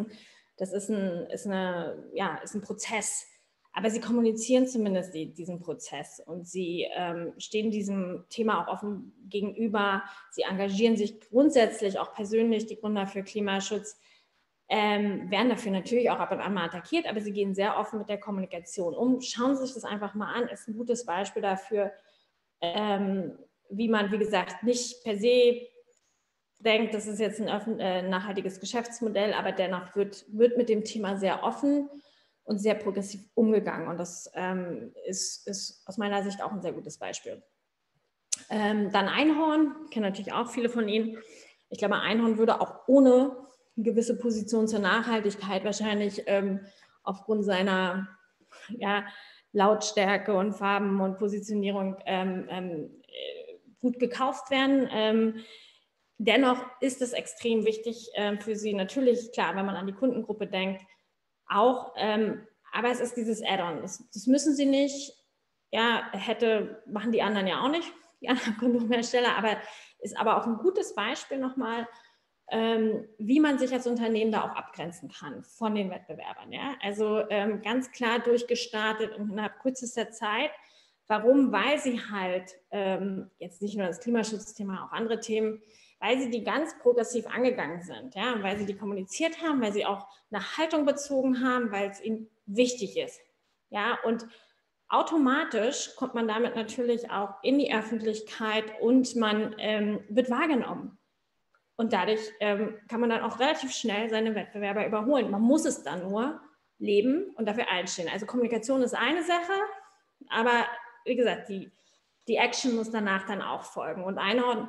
ein Prozess. Aber sie kommunizieren zumindest diesen Prozess und sie stehen diesem Thema auch offen gegenüber. Sie engagieren sich grundsätzlich auch persönlich, die Gründer für Klimaschutz, werden dafür natürlich auch ab und an mal attackiert, aber sie gehen sehr offen mit der Kommunikation um. Schauen Sie sich das einfach mal an, ist ein gutes Beispiel dafür, wie man, wie gesagt, nicht per se denkt, das ist jetzt ein nachhaltiges Geschäftsmodell, aber dennoch wird mit dem Thema sehr offen und sehr progressiv umgegangen. Und das ist aus meiner Sicht auch ein sehr gutes Beispiel. Dann Einhorn, kennen natürlich auch viele von Ihnen. Ich glaube, Einhorn würde auch ohne eine gewisse Position zur Nachhaltigkeit wahrscheinlich aufgrund seiner Lautstärke und Farben und Positionierung gut gekauft werden. Dennoch ist es extrem wichtig für Sie, natürlich, klar, wenn man an die Kundengruppe denkt, auch, aber es ist dieses Add-on. Das müssen Sie nicht, ja, machen die anderen ja auch nicht, die anderen Kondomhersteller, aber ist aber auch ein gutes Beispiel nochmal, wie man sich als Unternehmen da auch abgrenzen kann von den Wettbewerbern. Ja? Also ganz klar durchgestartet und innerhalb kürzester Zeit. Warum? Weil sie halt jetzt nicht nur das Klimaschutzthema, auch andere Themen, weil sie die ganz progressiv angegangen sind, ja, weil sie die kommuniziert haben, weil sie auch eine Haltung bezogen haben, weil es ihnen wichtig ist. Ja, und automatisch kommt man damit natürlich auch in die Öffentlichkeit und man wird wahrgenommen. Und dadurch kann man dann auch relativ schnell seine Wettbewerber überholen. Man muss es dann nur leben und dafür einstehen. Also Kommunikation ist eine Sache, aber wie gesagt, die Action muss danach dann auch folgen. Und Einhorn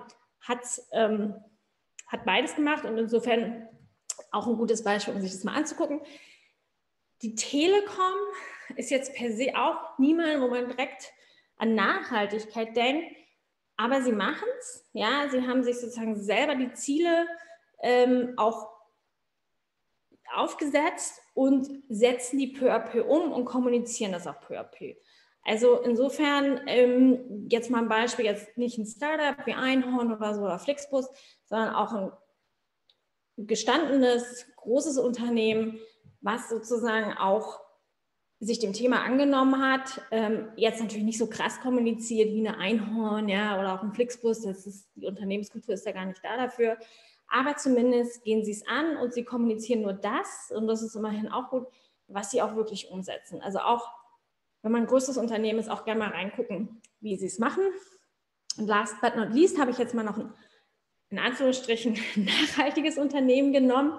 hat beides gemacht und insofern auch ein gutes Beispiel, um sich das mal anzugucken. Die Telekom ist jetzt per se auch niemand, wo man direkt an Nachhaltigkeit denkt, aber sie machen es. Ja, sie haben sich sozusagen selber die Ziele auch aufgesetzt und setzen die peu à peu um und kommunizieren das auch peu à peu. Also insofern jetzt mal ein Beispiel, jetzt nicht ein Startup wie Einhorn oder so oder Flixbus, sondern auch ein gestandenes, großes Unternehmen, was sozusagen auch sich dem Thema angenommen hat, jetzt natürlich nicht so krass kommuniziert wie eine Einhorn, ja, oder auch ein Flixbus, die Unternehmenskultur ist ja gar nicht da dafür, aber zumindest gehen sie es an und sie kommunizieren nur das, und das ist immerhin auch gut, was sie auch wirklich umsetzen. Also auch, wenn man ein größeres Unternehmen ist, auch gerne mal reingucken, wie sie es machen. Und last but not least habe ich jetzt mal noch ein, in Anführungsstrichen, nachhaltiges Unternehmen genommen.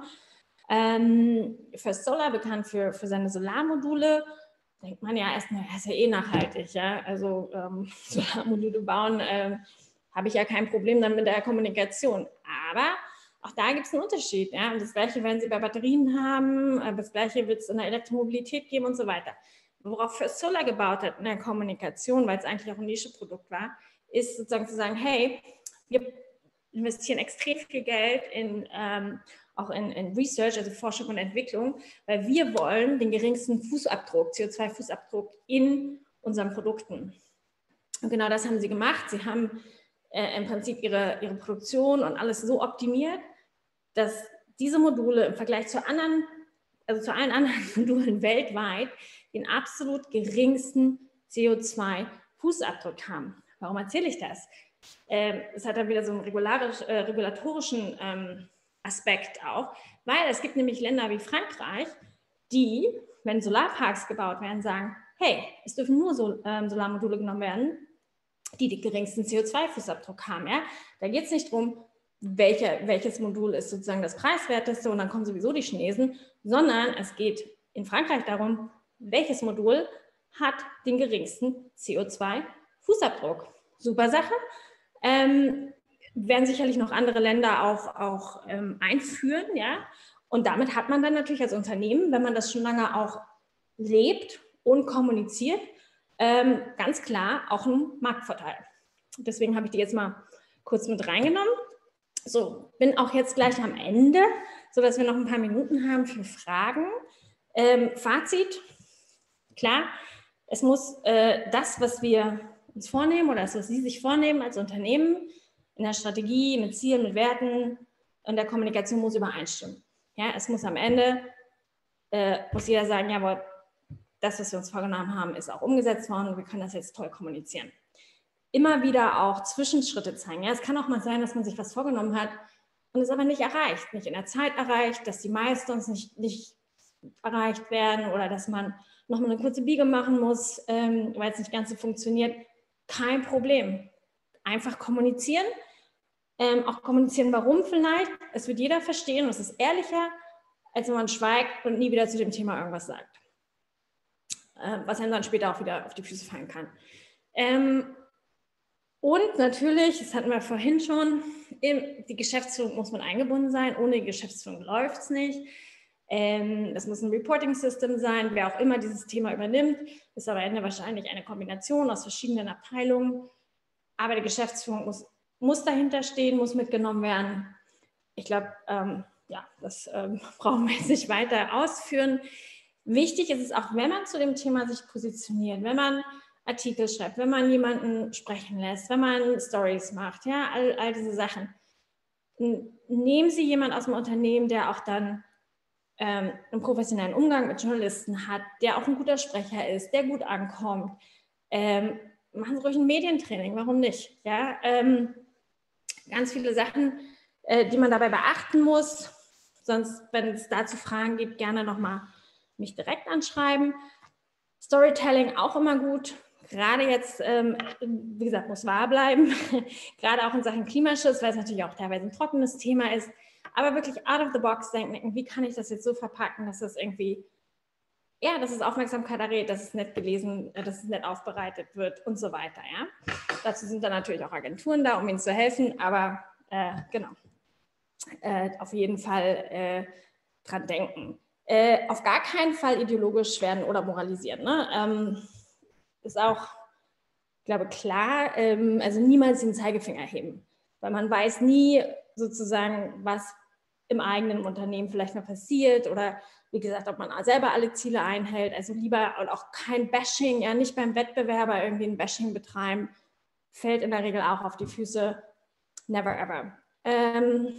First Solar, bekannt für seine Solarmodule. Denkt man ja erstmal, er ist ja eh nachhaltig. Ja? Also Solarmodule bauen, habe ich ja kein Problem dann mit der Kommunikation. Aber auch da gibt es einen Unterschied. Ja? Und das Gleiche werden Sie bei Batterien haben, das Gleiche wird es in der Elektromobilität geben und so weiter. Worauf First Solar gebaut hat in der Kommunikation, weil es eigentlich auch ein Nischeprodukt war, ist sozusagen zu sagen, hey, wir investieren extrem viel Geld auch in Research, also Forschung und Entwicklung, weil wir wollen den geringsten Fußabdruck, CO2-Fußabdruck in unseren Produkten. Und genau das haben sie gemacht. Sie haben im Prinzip ihre Produktion und alles so optimiert, dass diese Module im Vergleich zu allen anderen Modulen weltweit den absolut geringsten CO2-Fußabdruck haben. Warum erzähle ich das? Es hat dann wieder so einen regulatorischen Aspekt auch, weil es gibt nämlich Länder wie Frankreich, die, wenn Solarparks gebaut werden, sagen, hey, es dürfen nur Solarmodule genommen werden, die den geringsten CO2-Fußabdruck haben. Ja? Da geht es nicht darum, welches Modul ist sozusagen das preiswerteste und dann kommen sowieso die Chinesen, sondern es geht in Frankreich darum, welches Modul hat den geringsten CO2-Fußabdruck. Super Sache. Werden sicherlich noch andere Länder auch einführen, ja. Und damit hat man dann natürlich als Unternehmen, wenn man das schon lange auch lebt und kommuniziert, ganz klar auch einen Marktvorteil. Deswegen habe ich die jetzt mal kurz mit reingenommen. So, bin auch jetzt gleich am Ende, sodass wir noch ein paar Minuten haben für Fragen. Fazit, klar, es muss das, was wir uns vornehmen oder das, was Sie sich vornehmen als Unternehmen, in der Strategie, mit Zielen, mit Werten und der Kommunikation muss übereinstimmen. Ja, es muss am Ende, muss jeder sagen, jawohl, das, was wir uns vorgenommen haben, ist auch umgesetzt worden und wir können das jetzt toll kommunizieren. Immer wieder auch Zwischenschritte zeigen. Ja, es kann auch mal sein, dass man sich was vorgenommen hat und es aber nicht erreicht, nicht in der Zeit erreicht, dass die Milestones nicht erreicht werden oder dass man nochmal eine kurze Biege machen muss, weil es nicht ganz so funktioniert. Kein Problem. Einfach kommunizieren. Auch kommunizieren, warum vielleicht. Es wird jeder verstehen und es ist ehrlicher, als wenn man schweigt und nie wieder zu dem Thema irgendwas sagt. Was einem dann später auch wieder auf die Füße fallen kann. Und natürlich, das hatten wir vorhin schon, die Geschäftsführung muss mit eingebunden sein. Ohne die Geschäftsführung läuft es nicht. Das muss ein Reporting-System sein. Wer auch immer dieses Thema übernimmt, ist am Ende wahrscheinlich eine Kombination aus verschiedenen Abteilungen. Aber die Geschäftsführung muss dahinter stehen, muss mitgenommen werden. Ich glaube, ja, das brauchen wir jetzt nicht weiter ausführen. Wichtig ist es auch, wenn man zu dem Thema sich positioniert, wenn man Artikel schreibt, wenn man jemanden sprechen lässt, wenn man Stories macht, ja, all diese Sachen. Nehmen Sie jemanden aus dem Unternehmen, der auch dann einen professionellen Umgang mit Journalisten hat, der auch ein guter Sprecher ist, der gut ankommt. Machen Sie ruhig ein Medientraining, warum nicht? Ja, ganz viele Sachen, die man dabei beachten muss. Sonst, wenn es dazu Fragen gibt, gerne nochmal mich direkt anschreiben. Storytelling auch immer gut. Gerade jetzt, wie gesagt, muss wahr bleiben. Gerade auch in Sachen Klimaschutz, weil es natürlich auch teilweise ein trockenes Thema ist. Aber wirklich out of the box denken, wie kann ich das jetzt so verpacken, dass das irgendwie, ja, dass es Aufmerksamkeit erregt, dass es nett gelesen, dass es nett aufbereitet wird und so weiter. Ja? Dazu sind dann natürlich auch Agenturen da, um ihnen zu helfen. Aber genau, auf jeden Fall dran denken. Auf gar keinen Fall ideologisch werden oder moralisieren. Ne? Ist auch, ich glaube, klar, also niemals den Zeigefinger heben, weil man weiß nie sozusagen, was im eigenen Unternehmen vielleicht mal passiert oder wie gesagt, ob man selber alle Ziele einhält, also lieber und auch kein Bashing, ja nicht beim Wettbewerber irgendwie ein Bashing betreiben, fällt in der Regel auch auf die Füße, never ever.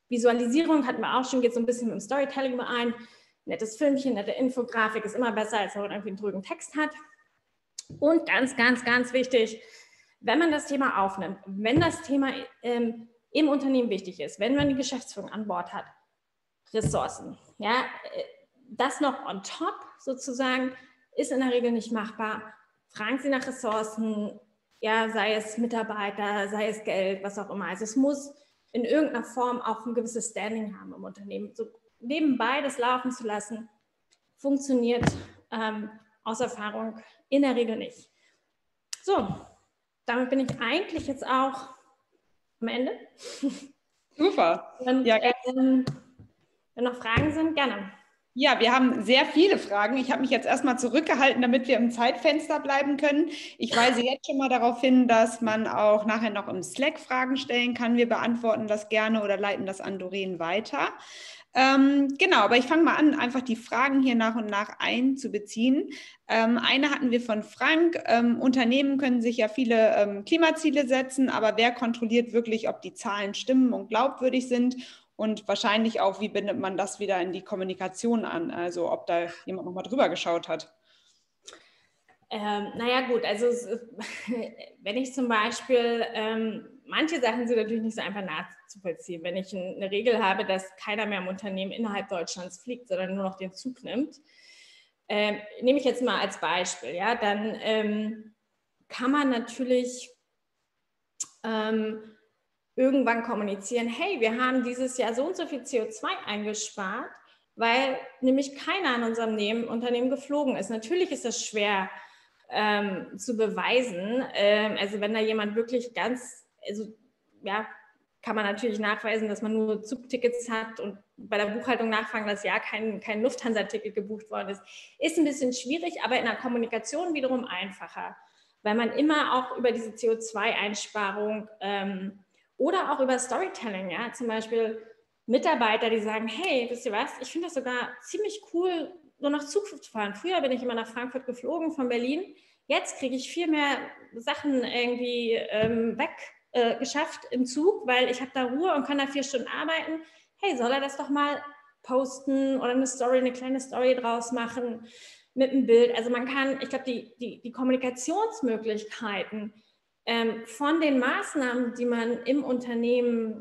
Visualisierung hatten wir auch schon, geht so ein bisschen mit dem Storytelling überein. Nettes Filmchen, nette Infografik ist immer besser, als wenn man irgendwie einen drögen Text hat. Und ganz, ganz, ganz wichtig, wenn man das Thema aufnimmt, wenn das Thema im Unternehmen wichtig ist, wenn man die Geschäftsführung an Bord hat, Ressourcen, ja, das noch on top sozusagen, ist in der Regel nicht machbar. Fragen Sie nach Ressourcen, ja, sei es Mitarbeiter, sei es Geld, was auch immer. Also es muss in irgendeiner Form auch ein gewisses Standing haben im Unternehmen. So nebenbei das laufen zu lassen, funktioniert aus Erfahrung in der Regel nicht. So, damit bin ich eigentlich jetzt auch am Ende. Super. Und Ja, wenn noch Fragen sind, gerne. ja, wir haben sehr viele Fragen. Ich habe mich jetzt erstmal zurückgehalten, damit wir im Zeitfenster bleiben können. Ich weise jetzt schon mal darauf hin, dass man auch nachher noch im Slack Fragen stellen kann. Wir beantworten das gerne oder leiten das an Doreen weiter. Genau, aber ich fange mal an, einfach die Fragen hier nach und nach einzubeziehen. Eine hatten wir von Frank. Unternehmen können sich ja viele Klimaziele setzen, aber wer kontrolliert wirklich, ob die Zahlen stimmen und glaubwürdig sind? Und wahrscheinlich auch, wie bindet man das wieder in die Kommunikation an? Also ob da jemand nochmal drüber geschaut hat. Naja gut, also wenn ich zum Beispiel, manche Sachen sind natürlich nicht so einfach nachzuvollziehen. Wenn ich eine Regel habe, dass keiner mehr im Unternehmen innerhalb Deutschlands fliegt, sondern nur noch den Zug nimmt, nehme ich jetzt mal als Beispiel, ja, dann kann man natürlich irgendwann kommunizieren, hey, wir haben dieses Jahr so und so viel CO2 eingespart, weil nämlich keiner in unserem Unternehmen geflogen ist. Natürlich ist das schwer zu beweisen. Also wenn da jemand wirklich ja, kann man natürlich nachweisen, dass man nur Zugtickets hat und bei der Buchhaltung nachfragen, dass ja kein Lufthansa-Ticket gebucht worden ist. Ist ein bisschen schwierig, aber in der Kommunikation wiederum einfacher, weil man immer auch über diese CO2-Einsparung oder auch über Storytelling, ja, zum Beispiel Mitarbeiter, die sagen, hey, wisst ihr was, ich finde das sogar ziemlich cool, nur nach Zug zu fahren. Früher bin ich immer nach Frankfurt geflogen von Berlin. Jetzt kriege ich viel mehr Sachen irgendwie geschafft im Zug, weil ich habe da Ruhe und kann da 4 Stunden arbeiten. Hey, soll er das doch mal posten oder eine kleine Story draus machen mit einem Bild? Also man kann, ich glaube, die Kommunikationsmöglichkeiten von den Maßnahmen, die man im Unternehmen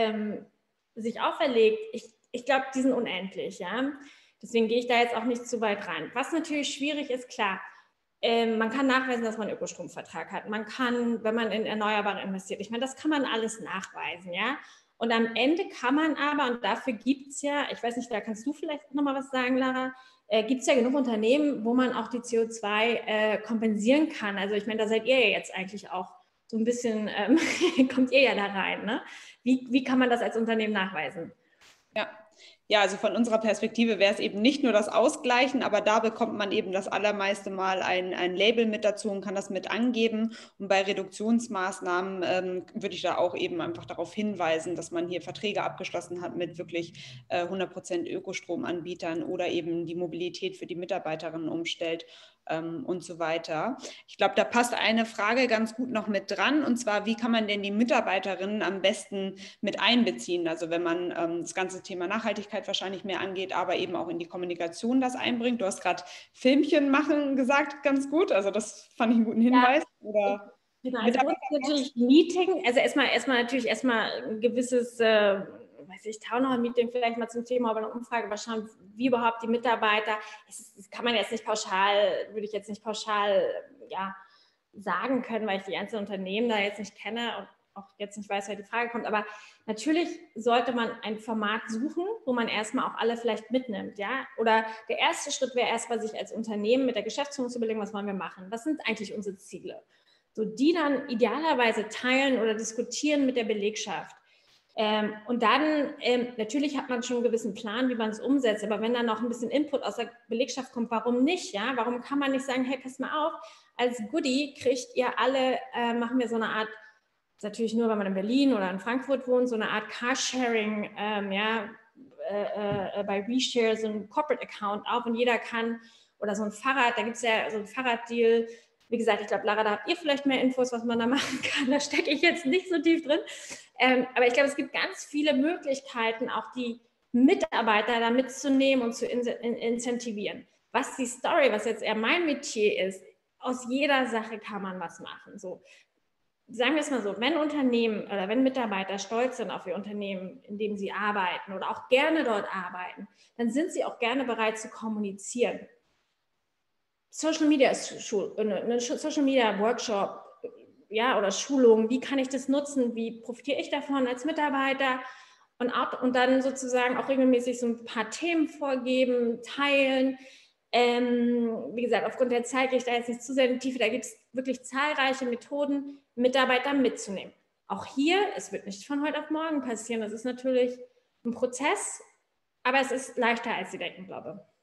sich auferlegt, ich glaube, die sind unendlich, ja. Deswegen gehe ich da jetzt auch nicht zu weit rein. Was natürlich schwierig ist, klar, man kann nachweisen, dass man einen Ökostromvertrag hat. Man kann, wenn man in Erneuerbare investiert, ich meine, das kann man alles nachweisen, ja. Und am Ende kann man aber, und dafür gibt es ja, ich weiß nicht, da kannst du vielleicht nochmal was sagen, Lara, gibt es ja genug Unternehmen, wo man auch die CO2 kompensieren kann. Also ich meine, da seid ihr ja jetzt eigentlich auch so ein bisschen, kommt ihr ja da rein, ne? Wie kann man das als Unternehmen nachweisen? Ja, also von unserer Perspektive wäre es eben nicht nur das Ausgleichen, aber da bekommt man eben das allermeiste Mal ein Label mit dazu und kann das mit angeben. Und bei Reduktionsmaßnahmen würde ich da auch eben einfach darauf hinweisen, dass man hier Verträge abgeschlossen hat mit wirklich 100% Ökostromanbietern oder eben die Mobilität für die Mitarbeiterinnen umstellt und so weiter. Ich glaube, da passt eine Frage ganz gut noch mit dran, und zwar, wie kann man denn die Mitarbeiterinnen am besten mit einbeziehen? Also wenn man das ganze Thema Nachhaltigkeit wahrscheinlich mehr angeht, aber eben auch in die Kommunikation das einbringt. Du hast gerade Filmchen machen gesagt, ganz gut. Also das fand ich einen guten Hinweis. Ja. Oder genau, also natürlich Meeting, also erstmal ein gewisses, weiß ich, Townhall-Meeting vielleicht mal zum Thema, aber eine Umfrage, mal schauen, wie überhaupt die Mitarbeiter, das kann man jetzt nicht pauschal, würde ich jetzt nicht pauschal, ja, sagen können, weil ich die einzelnen Unternehmen da jetzt nicht kenne und auch jetzt nicht weiß, wer die Frage kommt, aber natürlich sollte man ein Format suchen, wo man erstmal auch alle vielleicht mitnimmt, ja, oder der erste Schritt wäre erstmal, sich als Unternehmen mit der Geschäftsführung zu überlegen, was wollen wir machen, was sind eigentlich unsere Ziele, so die dann idealerweise teilen oder diskutieren mit der Belegschaft. Und dann, natürlich hat man schon einen gewissen Plan, wie man es umsetzt, aber wenn dann noch ein bisschen Input aus der Belegschaft kommt, warum nicht, ja, warum kann man nicht sagen, hey, pass mal auf, als Goodie kriegt ihr alle, machen wir so eine Art, natürlich nur, wenn man in Berlin oder in Frankfurt wohnt, so eine Art Carsharing, bei Reshare so einen Corporate Account auf und jeder kann, oder so ein Fahrrad, da gibt es ja so einen Fahrraddeal, Wie gesagt, ich glaube, Lara, da habt ihr vielleicht mehr Infos, was man da machen kann. Da stecke ich jetzt nicht so tief drin. Aber ich glaube, es gibt ganz viele Möglichkeiten, auch die Mitarbeiter da mitzunehmen und zu incentivieren. Was die Story, was jetzt eher mein Metier ist, aus jeder Sache kann man was machen. So, sagen wir es mal so, wenn Unternehmen oder wenn Mitarbeiter stolz sind auf ihr Unternehmen, in dem sie arbeiten oder auch gerne dort arbeiten, dann sind sie auch gerne bereit zu kommunizieren. Social Media ist eine Social Media Workshop, ja, oder Schulung, wie kann ich das nutzen, wie profitiere ich davon als Mitarbeiter und dann sozusagen auch regelmäßig so ein paar Themen vorgeben, teilen. Wie gesagt, aufgrund der Zeit gehe ich da jetzt nicht zu sehr in die Tiefe, da gibt es wirklich zahlreiche Methoden, Mitarbeiter mitzunehmen. Auch hier, es wird nicht von heute auf morgen passieren, das ist natürlich ein Prozess, aber es ist leichter, als Sie denken, glaube ich.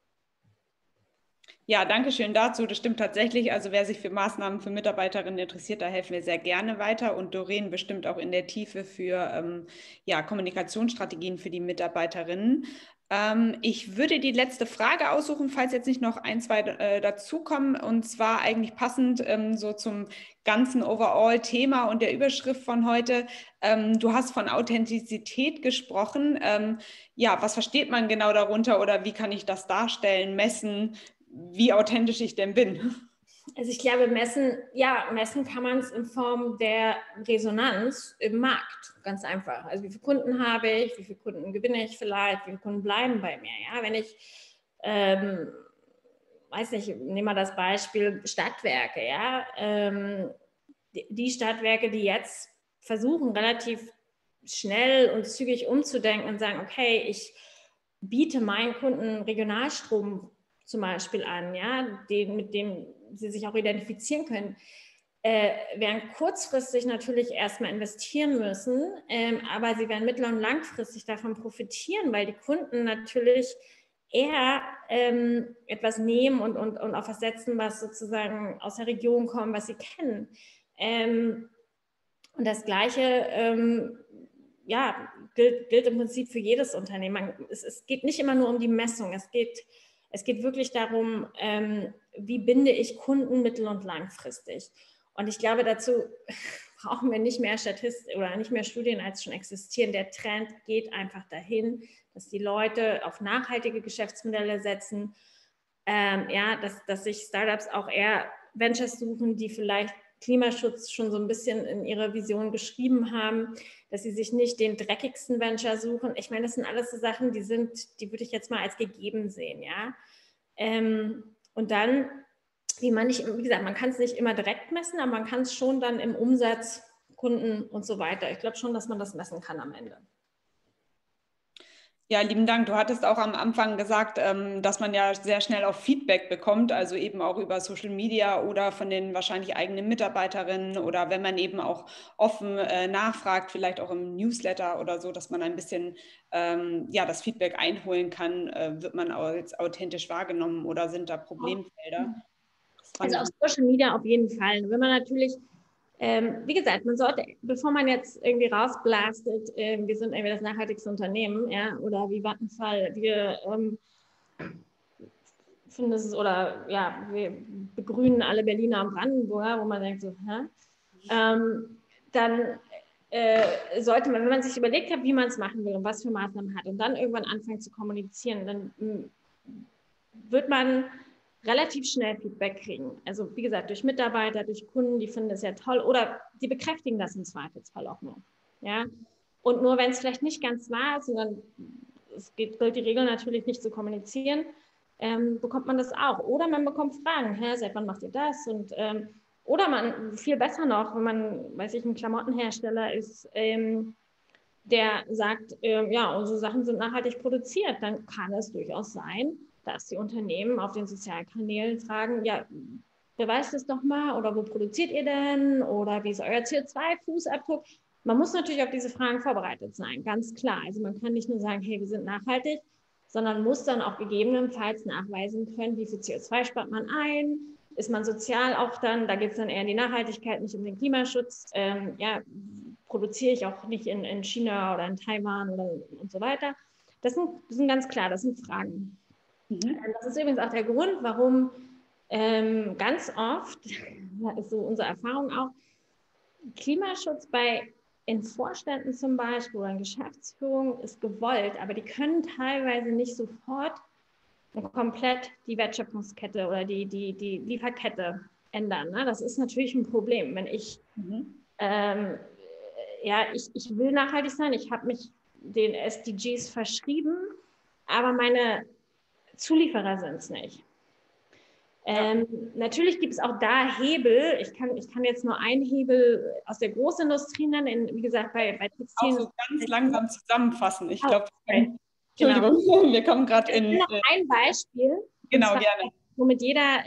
Ja, danke schön dazu. Das stimmt tatsächlich. Also wer sich für Maßnahmen für Mitarbeiterinnen interessiert, da helfen wir sehr gerne weiter. Und Doreen bestimmt auch in der Tiefe für ja, Kommunikationsstrategien für die Mitarbeiterinnen. Ich würde die letzte Frage aussuchen, falls jetzt nicht noch ein, zwei dazukommen. Und zwar eigentlich passend so zum ganzen Overall-Thema und der Überschrift von heute. Du hast von Authentizität gesprochen. Ja, was versteht man genau darunter oder wie kann ich das darstellen, messen? Wie authentisch ich denn bin. Also ich glaube, messen kann man es in Form der Resonanz im Markt, ganz einfach. Also wie viele Kunden habe ich, wie viele Kunden gewinne ich vielleicht, wie viele Kunden bleiben bei mir. Ja? Wenn ich, weiß nicht, nehmen wir das Beispiel Stadtwerke, ja, die Stadtwerke, die jetzt versuchen, relativ schnell und zügig umzudenken und sagen, okay, ich biete meinen Kunden Regionalstrom zum Beispiel an, ja, mit dem sie sich auch identifizieren können, werden kurzfristig natürlich erstmal investieren müssen, aber sie werden mittel- und langfristig davon profitieren, weil die Kunden natürlich eher etwas nehmen und auf was setzen, was sozusagen aus der Region kommt, was sie kennen. Und das Gleiche ja, gilt im Prinzip für jedes Unternehmen. Es geht nicht immer nur um die Messung, es geht wirklich darum, wie binde ich Kunden mittel- und langfristig. Und ich glaube, dazu brauchen wir nicht mehr Statistiken oder nicht mehr Studien, als schon existieren. Der Trend geht einfach dahin, dass die Leute auf nachhaltige Geschäftsmodelle setzen, ja, dass sich Startups auch eher Ventures suchen, die vielleicht Klimaschutz schon so ein bisschen in ihrer Vision geschrieben haben, dass sie sich nicht den dreckigsten Venture suchen. Ich meine, das sind alles so Sachen, die würde ich jetzt mal als gegeben sehen, ja. Und dann, wie gesagt, man kann es nicht immer direkt messen, aber man kann es schon dann im Umsatz, Kunden und so weiter. Ich glaube schon, dass man das messen kann am Ende. Ja, lieben Dank. Du hattest auch am Anfang gesagt, dass man ja sehr schnell auch Feedback bekommt, also eben auch über Social Media oder von den wahrscheinlich eigenen Mitarbeiterinnen oder wenn man eben auch offen nachfragt, vielleicht auch im Newsletter oder so, dass man ein bisschen ja, das Feedback einholen kann, wird man als authentisch wahrgenommen oder sind da Problemfelder? Also auf Social Media auf jeden Fall. Wenn man natürlich wie gesagt, man sollte, bevor man jetzt irgendwie rausblastet, wir sind irgendwie das nachhaltigste Unternehmen, ja, oder wie Vattenfall, wir finden es, oder ja, wir begrünen alle Berliner und Brandenburger, wo man denkt so, dann sollte man, wenn man sich überlegt hat, wie man es machen will und was für Maßnahmen hat und dann irgendwann anfängt zu kommunizieren, dann wird man relativ schnell Feedback kriegen. Also wie gesagt, durch Mitarbeiter, durch Kunden, die finden das ja toll oder die bekräftigen das im Zweifelsfall auch nur. Ja? Und nur wenn es vielleicht nicht ganz wahr ist, sondern gilt die Regel natürlich nicht zu kommunizieren, bekommt man das auch. Oder man bekommt Fragen, seit wann macht ihr das? Und, oder man, viel besser noch, wenn man, weiß ich, ein Klamottenhersteller ist, der sagt, ja, unsere Sachen sind nachhaltig produziert, dann kann es durchaus sein, dass die Unternehmen auf den sozialen Kanälen fragen, ja, beweist es doch mal oder wo produziert ihr denn oder wie ist euer CO2-Fußabdruck? Man muss natürlich auf diese Fragen vorbereitet sein, ganz klar. Also man kann nicht nur sagen, hey, wir sind nachhaltig, sondern muss dann auch gegebenenfalls nachweisen können, wie viel CO2 spart man ein, ist man sozial auch dann, da geht es dann eher in die Nachhaltigkeit, nicht um den Klimaschutz, ja, produziere ich auch nicht in China oder in Taiwan oder und so weiter. Das sind ganz klar, das sind Fragen. Das ist übrigens auch der Grund, warum ganz oft, ist so unsere Erfahrung auch, Klimaschutz in Vorständen zum Beispiel oder in Geschäftsführung ist gewollt, aber die können teilweise nicht sofort komplett die Wertschöpfungskette oder die Lieferkette ändern. Ne? Das ist natürlich ein Problem, wenn ich, ich will nachhaltig sein, ich habe mich den SDGs verschrieben, aber meine Zulieferer sind es nicht. Natürlich gibt es auch da Hebel. Ich kann jetzt nur einen Hebel aus der Großindustrie nennen. Wie gesagt, bei Textilien. Auch so ganz langsam zusammenfassen. Ich glaube, okay. Entschuldigung, wir kommen gerade in. Noch ein Beispiel. Genau, zwar, gerne. Womit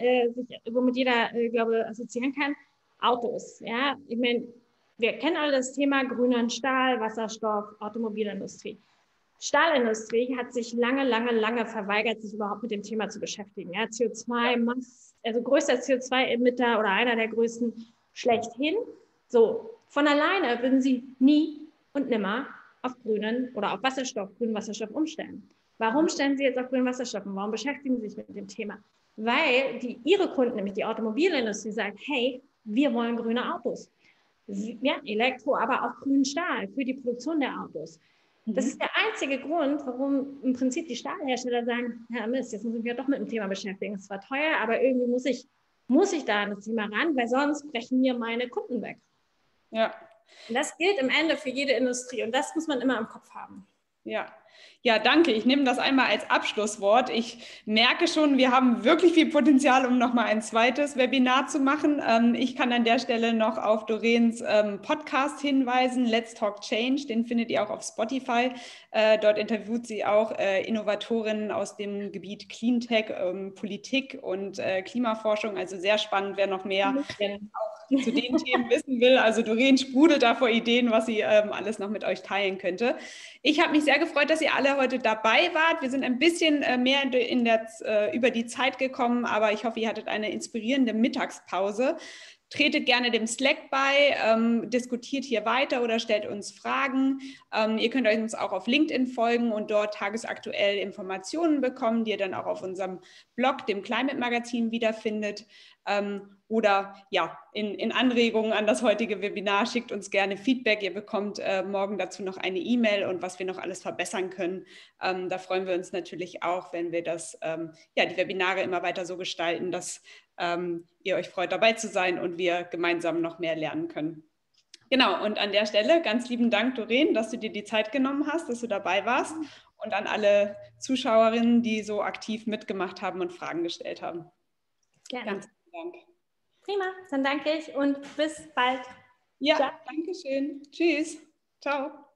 jeder, glaube assoziieren kann. Autos. Ja, ich meine, wir kennen alle das Thema grünen Stahl, Wasserstoff, Automobilindustrie. Stahlindustrie hat sich lange verweigert, sich überhaupt mit dem Thema zu beschäftigen. Ja, CO2, also größter CO2-Emitter oder einer der größten schlechthin. So, von alleine würden sie nie und nimmer auf grünen oder auf grünen Wasserstoff umstellen. Warum stellen sie jetzt auf grünen Wasserstoff und warum beschäftigen sie sich mit dem Thema? Weil ihre Kunden, nämlich die Automobilindustrie, sagt, hey, wir wollen grüne Autos. Ja, Elektro, aber auch grünen Stahl für die Produktion der Autos. Das ist der einzige Grund, warum im Prinzip die Stahlhersteller sagen, ja Mist, jetzt muss ich mich ja doch mit dem Thema beschäftigen. Es war teuer, aber irgendwie muss ich da an das Thema ran, weil sonst brechen mir meine Kunden weg. Ja. Und das gilt im Ende für jede Industrie und das muss man immer im Kopf haben. Ja, danke. Ich nehme das einmal als Abschlusswort. Ich merke schon, wir haben wirklich viel Potenzial, um nochmal ein zweites Webinar zu machen. Ich kann an der Stelle noch auf Doreens Podcast hinweisen, Let's Talk Change. Den findet ihr auch auf Spotify. Dort interviewt sie auch Innovatorinnen aus dem Gebiet Cleantech, Politik und Klimaforschung. Also sehr spannend, wer noch mehr auch zu den Themen wissen will. Also Doreen sprudelt da vor Ideen, was sie alles noch mit euch teilen könnte. Ich habe mich sehr gefreut, dass ihr alle heute dabei wart. Wir sind ein bisschen mehr über die Zeit gekommen, aber ich hoffe, ihr hattet eine inspirierende Mittagspause. Tretet gerne dem Slack bei, diskutiert hier weiter oder stellt uns Fragen. Ihr könnt uns auch auf LinkedIn folgen und dort tagesaktuell Informationen bekommen, die ihr dann auch auf unserem Blog, dem Climate Magazin, wiederfindet. Oder ja, in Anregungen an das heutige Webinar schickt uns gerne Feedback. Ihr bekommt morgen dazu noch eine E-Mail und was wir noch alles verbessern können. Da freuen wir uns natürlich auch, wenn wir die Webinare immer weiter so gestalten, dass ihr euch freut, dabei zu sein und wir gemeinsam noch mehr lernen können. Genau, und an der Stelle ganz lieben Dank, Doreen, dass du dir die Zeit genommen hast, dass du dabei warst und an alle Zuschauerinnen, die so aktiv mitgemacht haben und Fragen gestellt haben. Gerne. Ganz vielen Dank. Prima, dann danke ich und bis bald. Ja, danke schön. Tschüss. Ciao.